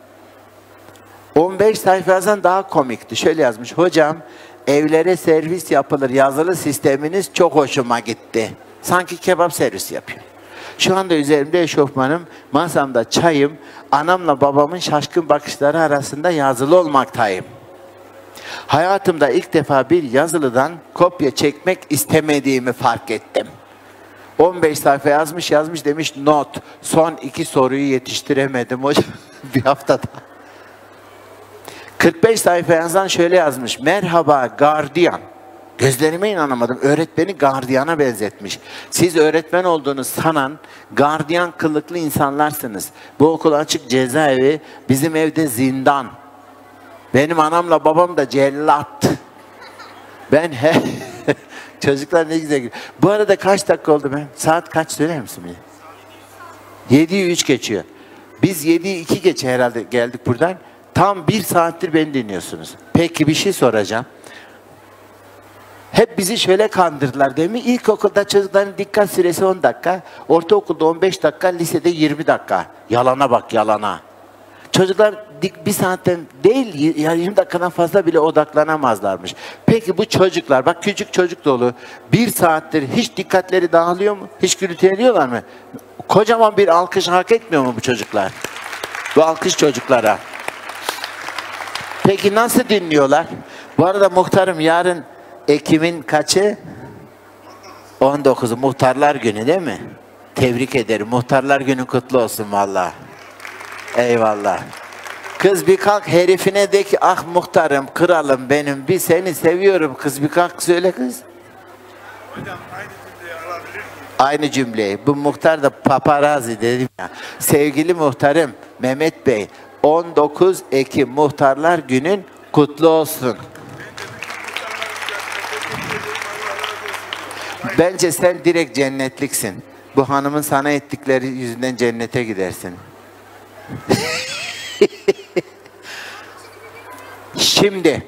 on beş sayfadan daha komikti. Şöyle yazmış. Hocam evlere servis yapılır. Yazılı sisteminiz çok hoşuma gitti. Sanki kebap servisi yapıyor. Şu anda üzerimde eşofmanım, masamda çayım, anamla babamın şaşkın bakışları arasında yazılı olmaktayım. Hayatımda ilk defa bir yazılıdan kopya çekmek istemediğimi fark ettim. on beş sayfa yazmış yazmış demiş not. Son iki soruyu yetiştiremedim hocam bir haftada. kırk beş sayfa yazan şöyle yazmış. Merhaba gardiyan. Gözlerime inanamadım. Öğretmeni gardiyana benzetmiş. Siz öğretmen olduğunu sanan gardiyan kılıklı insanlarsınız. Bu okul açık cezaevi, bizim evde zindan. Benim anamla babam da cellat. Ben he çocuklar ne güzel. Bu arada kaç dakika oldu ben? Saat kaç söyler misin bana? yediyi üç geçiyor. Biz yediyi iki geçe herhalde geldik buradan. Tam bir saattir beni dinliyorsunuz. Peki bir şey soracağım. Hep bizi şöyle kandırdılar değil mi? İlkokulda çocukların dikkat süresi on dakika, ortaokulda on beş dakika, lisede yirmi dakika. Yalana bak yalana. Çocuklar dik bir saatten değil, yani yirmi dakikadan fazla bile odaklanamazlarmış. Peki bu çocuklar, bak küçük çocuk dolu, bir saattir hiç dikkatleri dağılıyor mu? Hiç gürültü ediyorlar mı? Kocaman bir alkış hak etmiyor mu bu çocuklar? Bu alkış çocuklara. Peki nasıl dinliyorlar? Bu arada muhtarım yarın Ekim'in kaçı? on dokuzu Muhtarlar Günü değil mi? Tebrik ederim. Muhtarlar Günü kutlu olsun vallahi. Eyvallah. Kız bir kalk herifine de ki ah muhtarım, kralım benim, bir seni seviyorum kız, bir kalk söyle kız. Hocam aynı cümleyi alabilir miyim? Aynı cümleyi. Bu muhtar da paparazzi dedim ya. Sevgili muhtarım Mehmet Bey, on dokuz Ekim Muhtarlar Günün kutlu olsun. Bence sen direkt cennetliksin. Bu hanımın sana ettikleri yüzünden cennete gidersin. Şimdi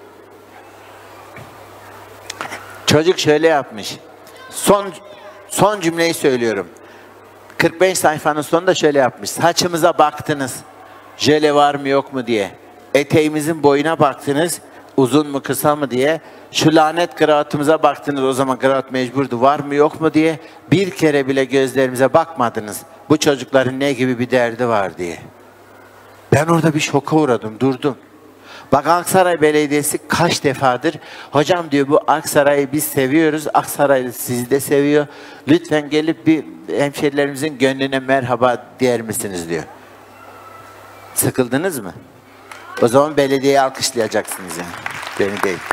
çocuk şöyle yapmış. Son son cümleyi söylüyorum. kırk beş sayfanın sonunda şöyle yapmış. Saçımıza baktınız. Jöle var mı yok mu diye. Eteğimizin boyuna baktınız. Uzun mu kısa mı diye. Şu lanet kravatımıza baktınız. O zaman kravat mecburdu. Var mı yok mu diye. Bir kere bile gözlerimize bakmadınız. Bu çocukların ne gibi bir derdi var diye. Ben orada bir şoka uğradım. Durdum. Bak Aksaray Belediyesi kaç defadır hocam diyor bu Aksaray'ı biz seviyoruz. Aksaray sizi de seviyor. Lütfen gelip bir hemşerilerimizin gönlüne merhaba der misiniz diyor. Sıkıldınız mı? O zaman belediyeyi alkışlayacaksınız yani. Beni değil.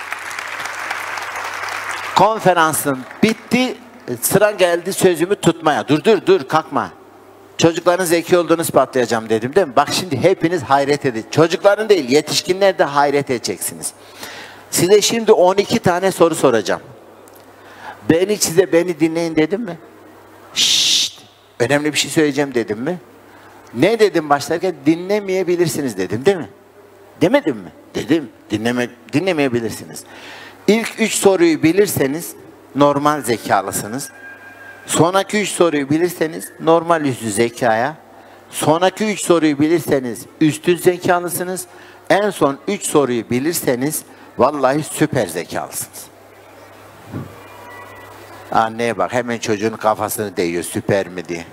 Konferansın bitti. Sıra geldi sözümü tutmaya. Dur dur dur kalkma. Çocukların zeki olduğunu ispatlayacağım dedim değil mi? Bak şimdi hepiniz hayret edin. Çocukların değil, yetişkinler de hayret edeceksiniz. Size şimdi on iki tane soru soracağım. Beni size beni dinleyin dedim mi? Şşşt! Önemli bir şey söyleyeceğim dedim mi? Ne dedim başlarken? Dinlemeyebilirsiniz dedim değil mi? Demedim mi? Dedim. Dinleme, dinlemeyebilirsiniz. İlk üç soruyu bilirseniz normal zekalısınız. Sonraki üç soruyu bilirseniz normal üstün zekaya, sonraki üç soruyu bilirseniz üstün zekalısınız, en son üç soruyu bilirseniz vallahi süper zekalısınız. Anneye bak hemen çocuğun kafasını değiyor süper mi diye.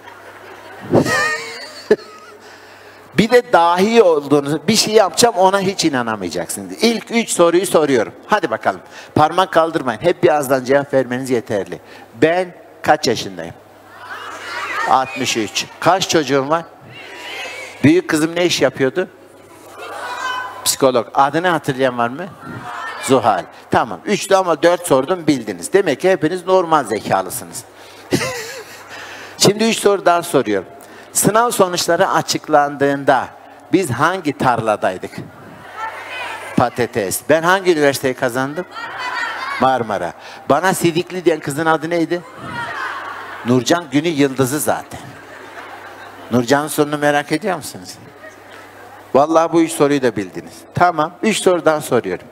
Bir de dahi olduğunuzu bir şey yapacağım ona hiç inanamayacaksınız. İlk üç soruyu soruyorum. Hadi bakalım. Parmak kaldırmayın. Hep birazdan cevap vermeniz yeterli. Ben kaç yaşındayım? altmış üç. Kaç çocuğum var? Büyük kızım ne iş yapıyordu? Psikolog. Adını hatırlayan var mı? Zuhal. Tamam. Üçtü ama dört sordum bildiniz. Demek ki hepiniz normal zekalısınız. Şimdi üç soru daha soruyorum. Sınav sonuçları açıklandığında biz hangi tarladaydık? Patates. Ben hangi üniversiteyi kazandım? Marmara. Bana Sidikli diyen kızın adı neydi? Nurcan Günü Yıldızı zaten. Nurcan'ın sonunu merak ediyor musunuz? Vallahi bu üç soruyu da bildiniz. Tamam. Üç sorudan soruyorum.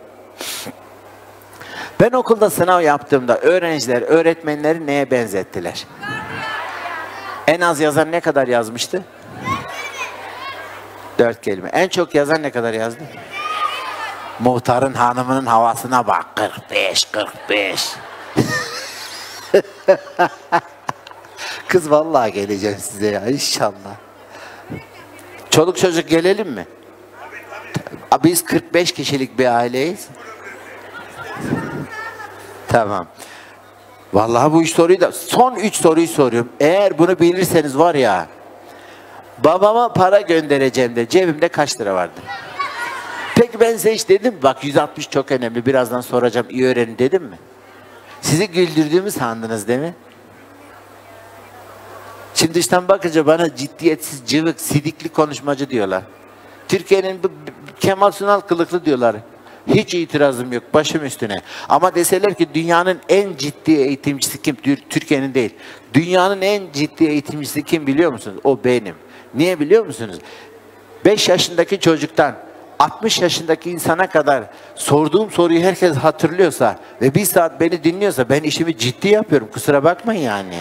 Ben okulda sınav yaptığımda öğrenciler öğretmenleri neye benzettiler? En az yazan ne kadar yazmıştı? Dört kelime. En çok yazan ne kadar yazdı? Muhtarın hanımının havasına bak. kırk beş, kırk beş. Kız vallahi geleceğim size ya inşallah. Çoluk çocuk gelelim mi? Biz kırk beş kişilik bir aileyiz. Tamam. Vallahi bu üç soruyu da son üç soruyu soruyorum. Eğer bunu bilirseniz var ya babama para göndereceğim de cebimde kaç lira vardı? Peki ben size hiç dedim bak yüz altmış çok önemli birazdan soracağım iyi öğrenin dedim mi? Sizi güldürdüğümü sandınız değil mi? Şimdi dıştan bakınca bana ciddiyetsiz, cıvık, sidikli konuşmacı diyorlar. Türkiye'nin bu Kemal Sunal kılıklı diyorlar. Hiç itirazım yok başım üstüne. Ama deseler ki dünyanın en ciddi eğitimcisi kim? Türkiye'nin değil. Dünyanın en ciddi eğitimcisi kim biliyor musunuz? O benim. Niye biliyor musunuz? beş yaşındaki çocuktan altmış yaşındaki insana kadar sorduğum soruyu herkes hatırlıyorsa ve bir saat beni dinliyorsa ben işimi ciddi yapıyorum. Kusura bakmayın yani.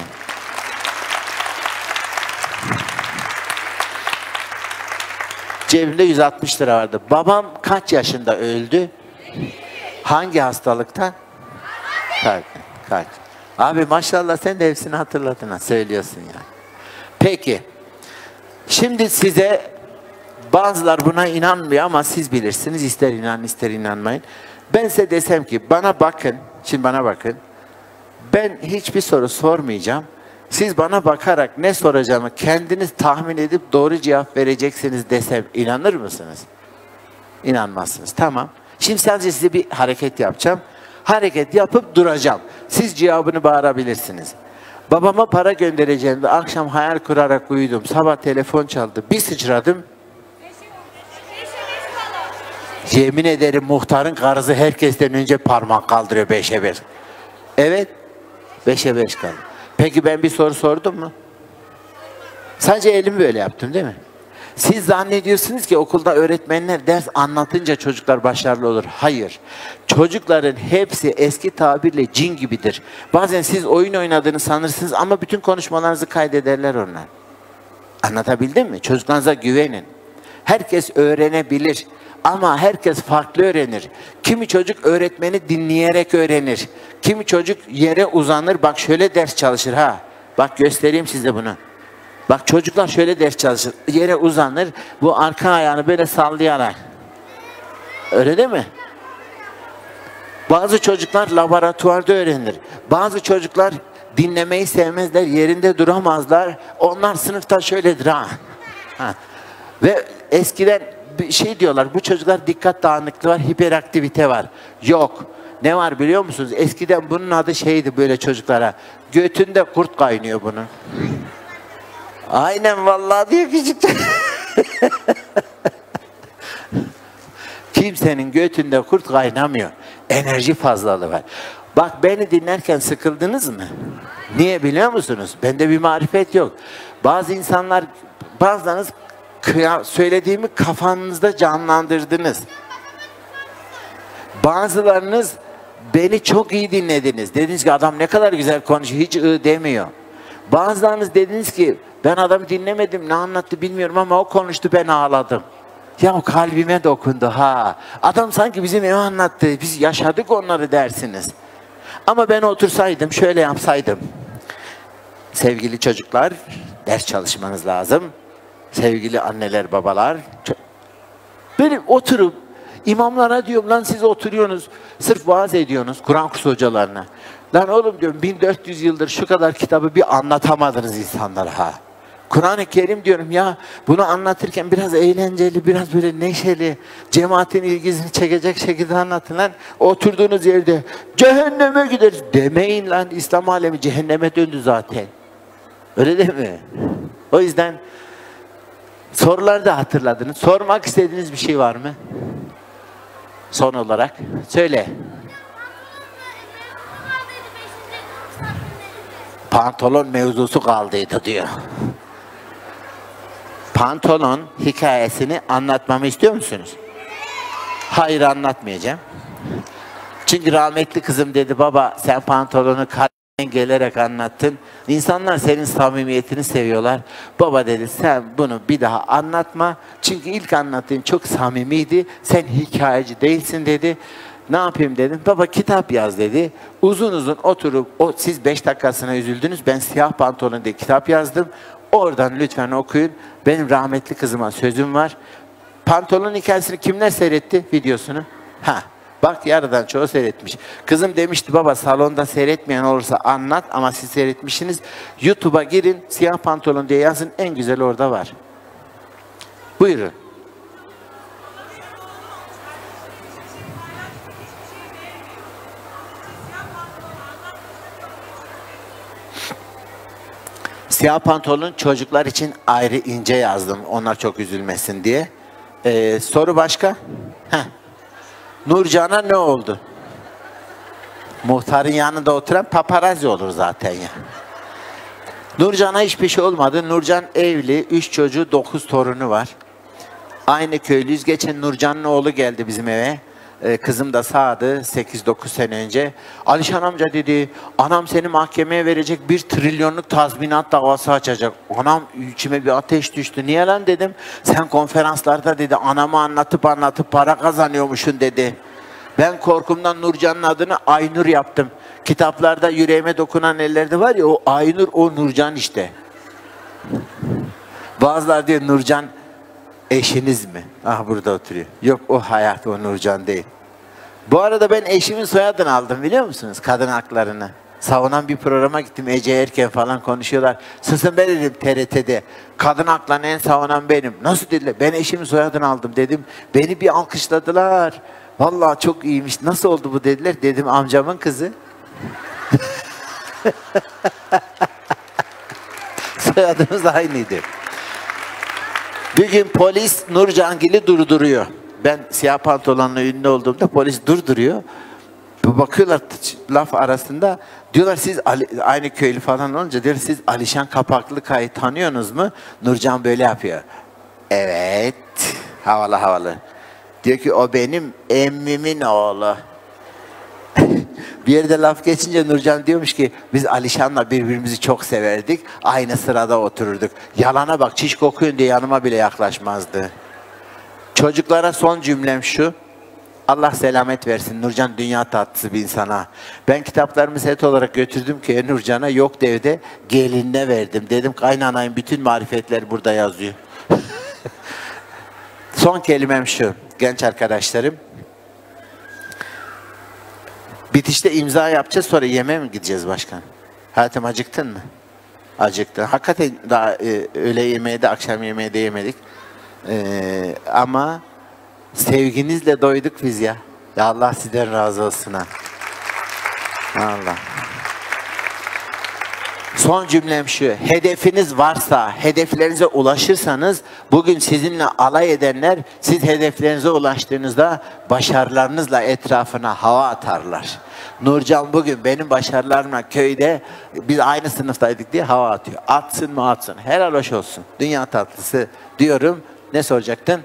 Cebimde yüz altmış lira vardı. Babam kaç yaşında öldü? Hangi hastalıktan? Kaç? Kaç? Abi maşallah sen de hepsini hatırladın ha, söylüyorsun ya. Peki. Şimdi size bazılar buna inanmıyor ama siz bilirsiniz. İster inanın ister inanmayın. Ben size desem ki bana bakın. Şimdi bana bakın. Ben hiçbir soru sormayacağım. Siz bana bakarak ne soracağımı kendiniz tahmin edip doğru cevap vereceksiniz desem inanır mısınız? İnanmazsınız. Tamam. Şimdi sadece size bir hareket yapacağım. Hareket yapıp duracağım. Siz cevabını bağırabilirsiniz. Babama para göndereceğim de akşam hayal kurarak uyudum. Sabah telefon çaldı. Bir sıçradım. Yemin ederim muhtarın karısı herkesten önce parmak kaldırıyor beşe bir. Evet. Beşe beş kaldı. Peki ben bir soru sordum mu? Sadece elimi böyle yaptım değil mi? Siz zannediyorsunuz ki okulda öğretmenler ders anlatınca çocuklar başarılı olur. Hayır. Çocukların hepsi eski tabirle cin gibidir. Bazen siz oyun oynadığını sanırsınız ama bütün konuşmalarınızı kaydederler onlar. Anlatabildim mi? Çocuklarınıza güvenin. Herkes öğrenebilir. Ama herkes farklı öğrenir. Kimi çocuk öğretmeni dinleyerek öğrenir. Kimi çocuk yere uzanır. Bak şöyle ders çalışır ha. Bak göstereyim size bunu. Bak çocuklar şöyle ders çalışır. Yere uzanır. Bu arka ayağını böyle sallayarak. Öyle değil mi? Bazı çocuklar laboratuvarda öğrenir. Bazı çocuklar dinlemeyi sevmezler. Yerinde duramazlar. Onlar sınıfta şöyledir ha. ha. Ve eskiden bir şey diyorlar, bu çocuklar dikkat dağınıklığı var, hiperaktivite var. Yok. Ne var biliyor musunuz? Eskiden bunun adı şeydi böyle çocuklara. Götünde kurt kaynıyor bunun. Aynen vallahi diye küçük. Kimsenin götünde kurt kaynamıyor. Enerji fazlalığı var. Bak beni dinlerken sıkıldınız mı? Niye biliyor musunuz? Bende bir marifet yok. Bazı insanlar, bazılarınız söylediğimi kafanızda canlandırdınız. Bazılarınız beni çok iyi dinlediniz. Dediniz ki adam ne kadar güzel konuşuyor, hiç ı demiyor. Bazılarınız dediniz ki ben adamı dinlemedim, ne anlattı bilmiyorum ama o konuştu, ben ağladım. Ya kalbime dokundu ha. Adam sanki bizim evi anlattı, biz yaşadık onları dersiniz. Ama ben otursaydım, şöyle yapsaydım. Sevgili çocuklar, ders çalışmanız lazım. Sevgili anneler, babalar. Benim oturup imamlara diyorum lan siz oturuyorsunuz, sırf vaaz ediyorsunuz Kur'an kursu hocalarına. Lan oğlum diyorum bin dört yüz yıldır şu kadar kitabı bir anlatamadınız insanlara ha. Kur'an-ı Kerim diyorum ya, bunu anlatırken biraz eğlenceli, biraz böyle neşeli, cemaatin ilgisini çekecek şekilde anlatın lan. Oturduğunuz yerde cehenneme gider demeyin lan, İslam alemi cehenneme döndü zaten. Öyle değil mi? O yüzden soruları da hatırladınız. Sormak istediğiniz bir şey var mı? Son olarak söyle. Pantolon mevzusu kaldıydı diyor. Pantolon hikayesini anlatmamı istiyor musunuz? Hayır, anlatmayacağım. Çünkü rahmetli kızım dedi, baba sen pantolonu kalben gelerek anlattın. İnsanlar senin samimiyetini seviyorlar. Baba dedi sen bunu bir daha anlatma. Çünkü ilk anlattığın çok samimiydi. Sen hikayeci değilsin dedi. Ne yapayım dedim. Baba kitap yaz dedi. Uzun uzun oturup, o, siz beş dakikasına üzüldünüz. Ben Siyah Pantolon diye kitap yazdım. Oradan lütfen okuyun. Benim rahmetli kızıma sözüm var. Pantolon hikayesini kimler seyretti videosunu? Ha, bak yarıdan çoğu seyretmiş. Kızım demişti baba salonda seyretmeyen olursa anlat, ama siz seyretmişsiniz. YouTube'a girin, Siyah Pantolon diye yazın, en güzel orada var. Buyurun. Siyah Pantolon çocuklar için ayrı ince yazdım. Onlar çok üzülmesin diye. Ee, soru başka? Heh. Nurcan'a ne oldu? Muhtarın yanında oturan paparazzi olur zaten ya. Nurcan'a hiçbir şey olmadı. Nurcan evli, üç çocuğu, dokuz torunu var. Aynı köylüyüz. Geçen Nurcan'ın oğlu geldi bizim eve. Ee, kızım da sağdı sekiz dokuz sene önce. Alişan amca dedi, anam seni mahkemeye verecek, bir trilyonluk tazminat davası açacak. Anam içime bir ateş düştü. Niye lan dedim. Sen konferanslarda dedi, anamı anlatıp anlatıp para kazanıyormuşsun dedi. Ben korkumdan Nurcan'ın adını Aynur yaptım. Kitaplarda yüreğime dokunan ellerde var ya, o Aynur o Nurcan işte. Bazılar diyor Nurcan eşiniz mi? Ah burada oturuyor. Yok o hayat, o Nurcan değil. Bu arada ben eşimin soyadını aldım biliyor musunuz? Kadın haklarını. Savunan bir programa gittim. Ece Erken falan konuşuyorlar. Susun be dedim T R T'de. Kadın haklarını en savunan benim. Nasıl dediler? Ben eşimin soyadını aldım dedim. Beni bir alkışladılar. Vallahi çok iyiymiş. Nasıl oldu bu dediler. Dedim amcamın kızı. Soyadımız aynıydı. Bir gün polis Nurcangil'i durduruyor. Ben siyah pantolonla ünlü olduğumda polis durduruyor. Bakıyorlar laf arasında. Diyorlar siz Ali, aynı köylü falan olunca diyor siz Alişan Kapaklıkaya'yı tanıyorsunuz mu? Nurcan böyle yapıyor. Evet. Havalı havalı. Diyor ki o benim emmimin oğlu. Bir yerde laf geçince Nurcan diyormuş ki biz Alişan'la birbirimizi çok severdik. Aynı sırada otururduk. Yalana bak çiş kokuyorsun diye yanıma bile yaklaşmazdı. Çocuklara son cümlem şu. Allah selamet versin. Nurcan dünya tatlısı bir insana. Ben kitaplarımı set olarak götürdüm ki Nurcan'a yok devde gelinine verdim. Dedim kaynanayın bütün marifetler burada yazıyor. Son kelimem şu. Genç arkadaşlarım. Bitişte imza yapacağız, sonra yemeğe mi gideceğiz başkan? Hayatım acıktın mı? Acıktın. Hakikaten daha e, öğle yemeği de akşam yemeği de yemedik. E, ama sevginizle doyduk biz ya. Ya Allah sizden razı olsun ha. Allah. Son cümlem şu. Hedefiniz varsa, hedeflerinize ulaşırsanız, bugün sizinle alay edenler, siz hedeflerinize ulaştığınızda başarılarınızla etrafına hava atarlar. Nurcan bugün benim başarılarımla köyde, biz aynı sınıftaydık diye hava atıyor. Atsın mı atsın. Helal hoş olsun. Dünya tatlısı diyorum. Ne soracaktın?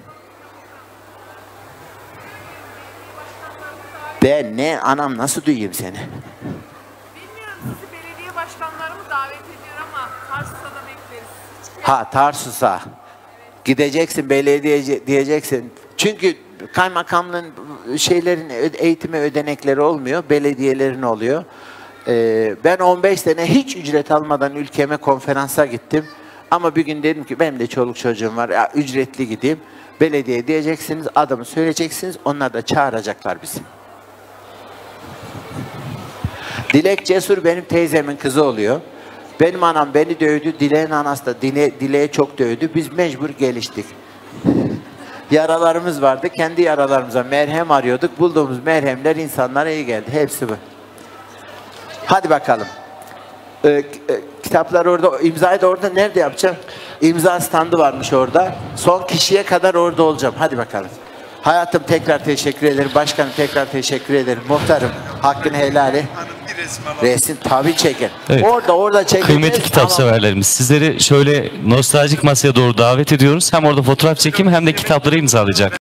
Ben ne? Anam nasıl duyayım seni? Bilmiyorum, sizi belediye başkanları mı davet ediyor ama Tarsus'a da bekleriz. Ha Tarsus'a. Gideceksin belediye diyeceksin. Çünkü kaymakamlığın şeylerin eğitime ödenekleri olmuyor. Belediyelerin oluyor. Ee, ben on beş sene hiç ücret almadan ülkeme konferansa gittim. Ama bir gün dedim ki benim de çoluk çocuğum var. Ya, ücretli gideyim. Belediye diyeceksiniz, adımı söyleyeceksiniz. Onlar da çağıracaklar bizi. Dilek Cesur benim teyzemin kızı oluyor. Benim anam beni dövdü, Dilek'in anası da Dile, Dilek'e çok dövdü. Biz mecbur geliştik. Yaralarımız vardı, kendi yaralarımıza merhem arıyorduk. Bulduğumuz merhemler insanlara iyi geldi. Hepsi bu. Hadi bakalım. Ee, e, kitaplar orada, imzayı da orada nerede yapacağım? İmza standı varmış orada. Son kişiye kadar orada olacağım. Hadi bakalım. Hayatım tekrar teşekkür ederim. Başkanım tekrar teşekkür ederim. Muhtarım hakkını helal et. Resim tabii çekin. Evet. Orada orada çekin. Kıymetli kitap severlerimiz, sizleri şöyle nostaljik masaya doğru davet ediyoruz. Hem orada fotoğraf çekimi hem de kitapları imzalayacak.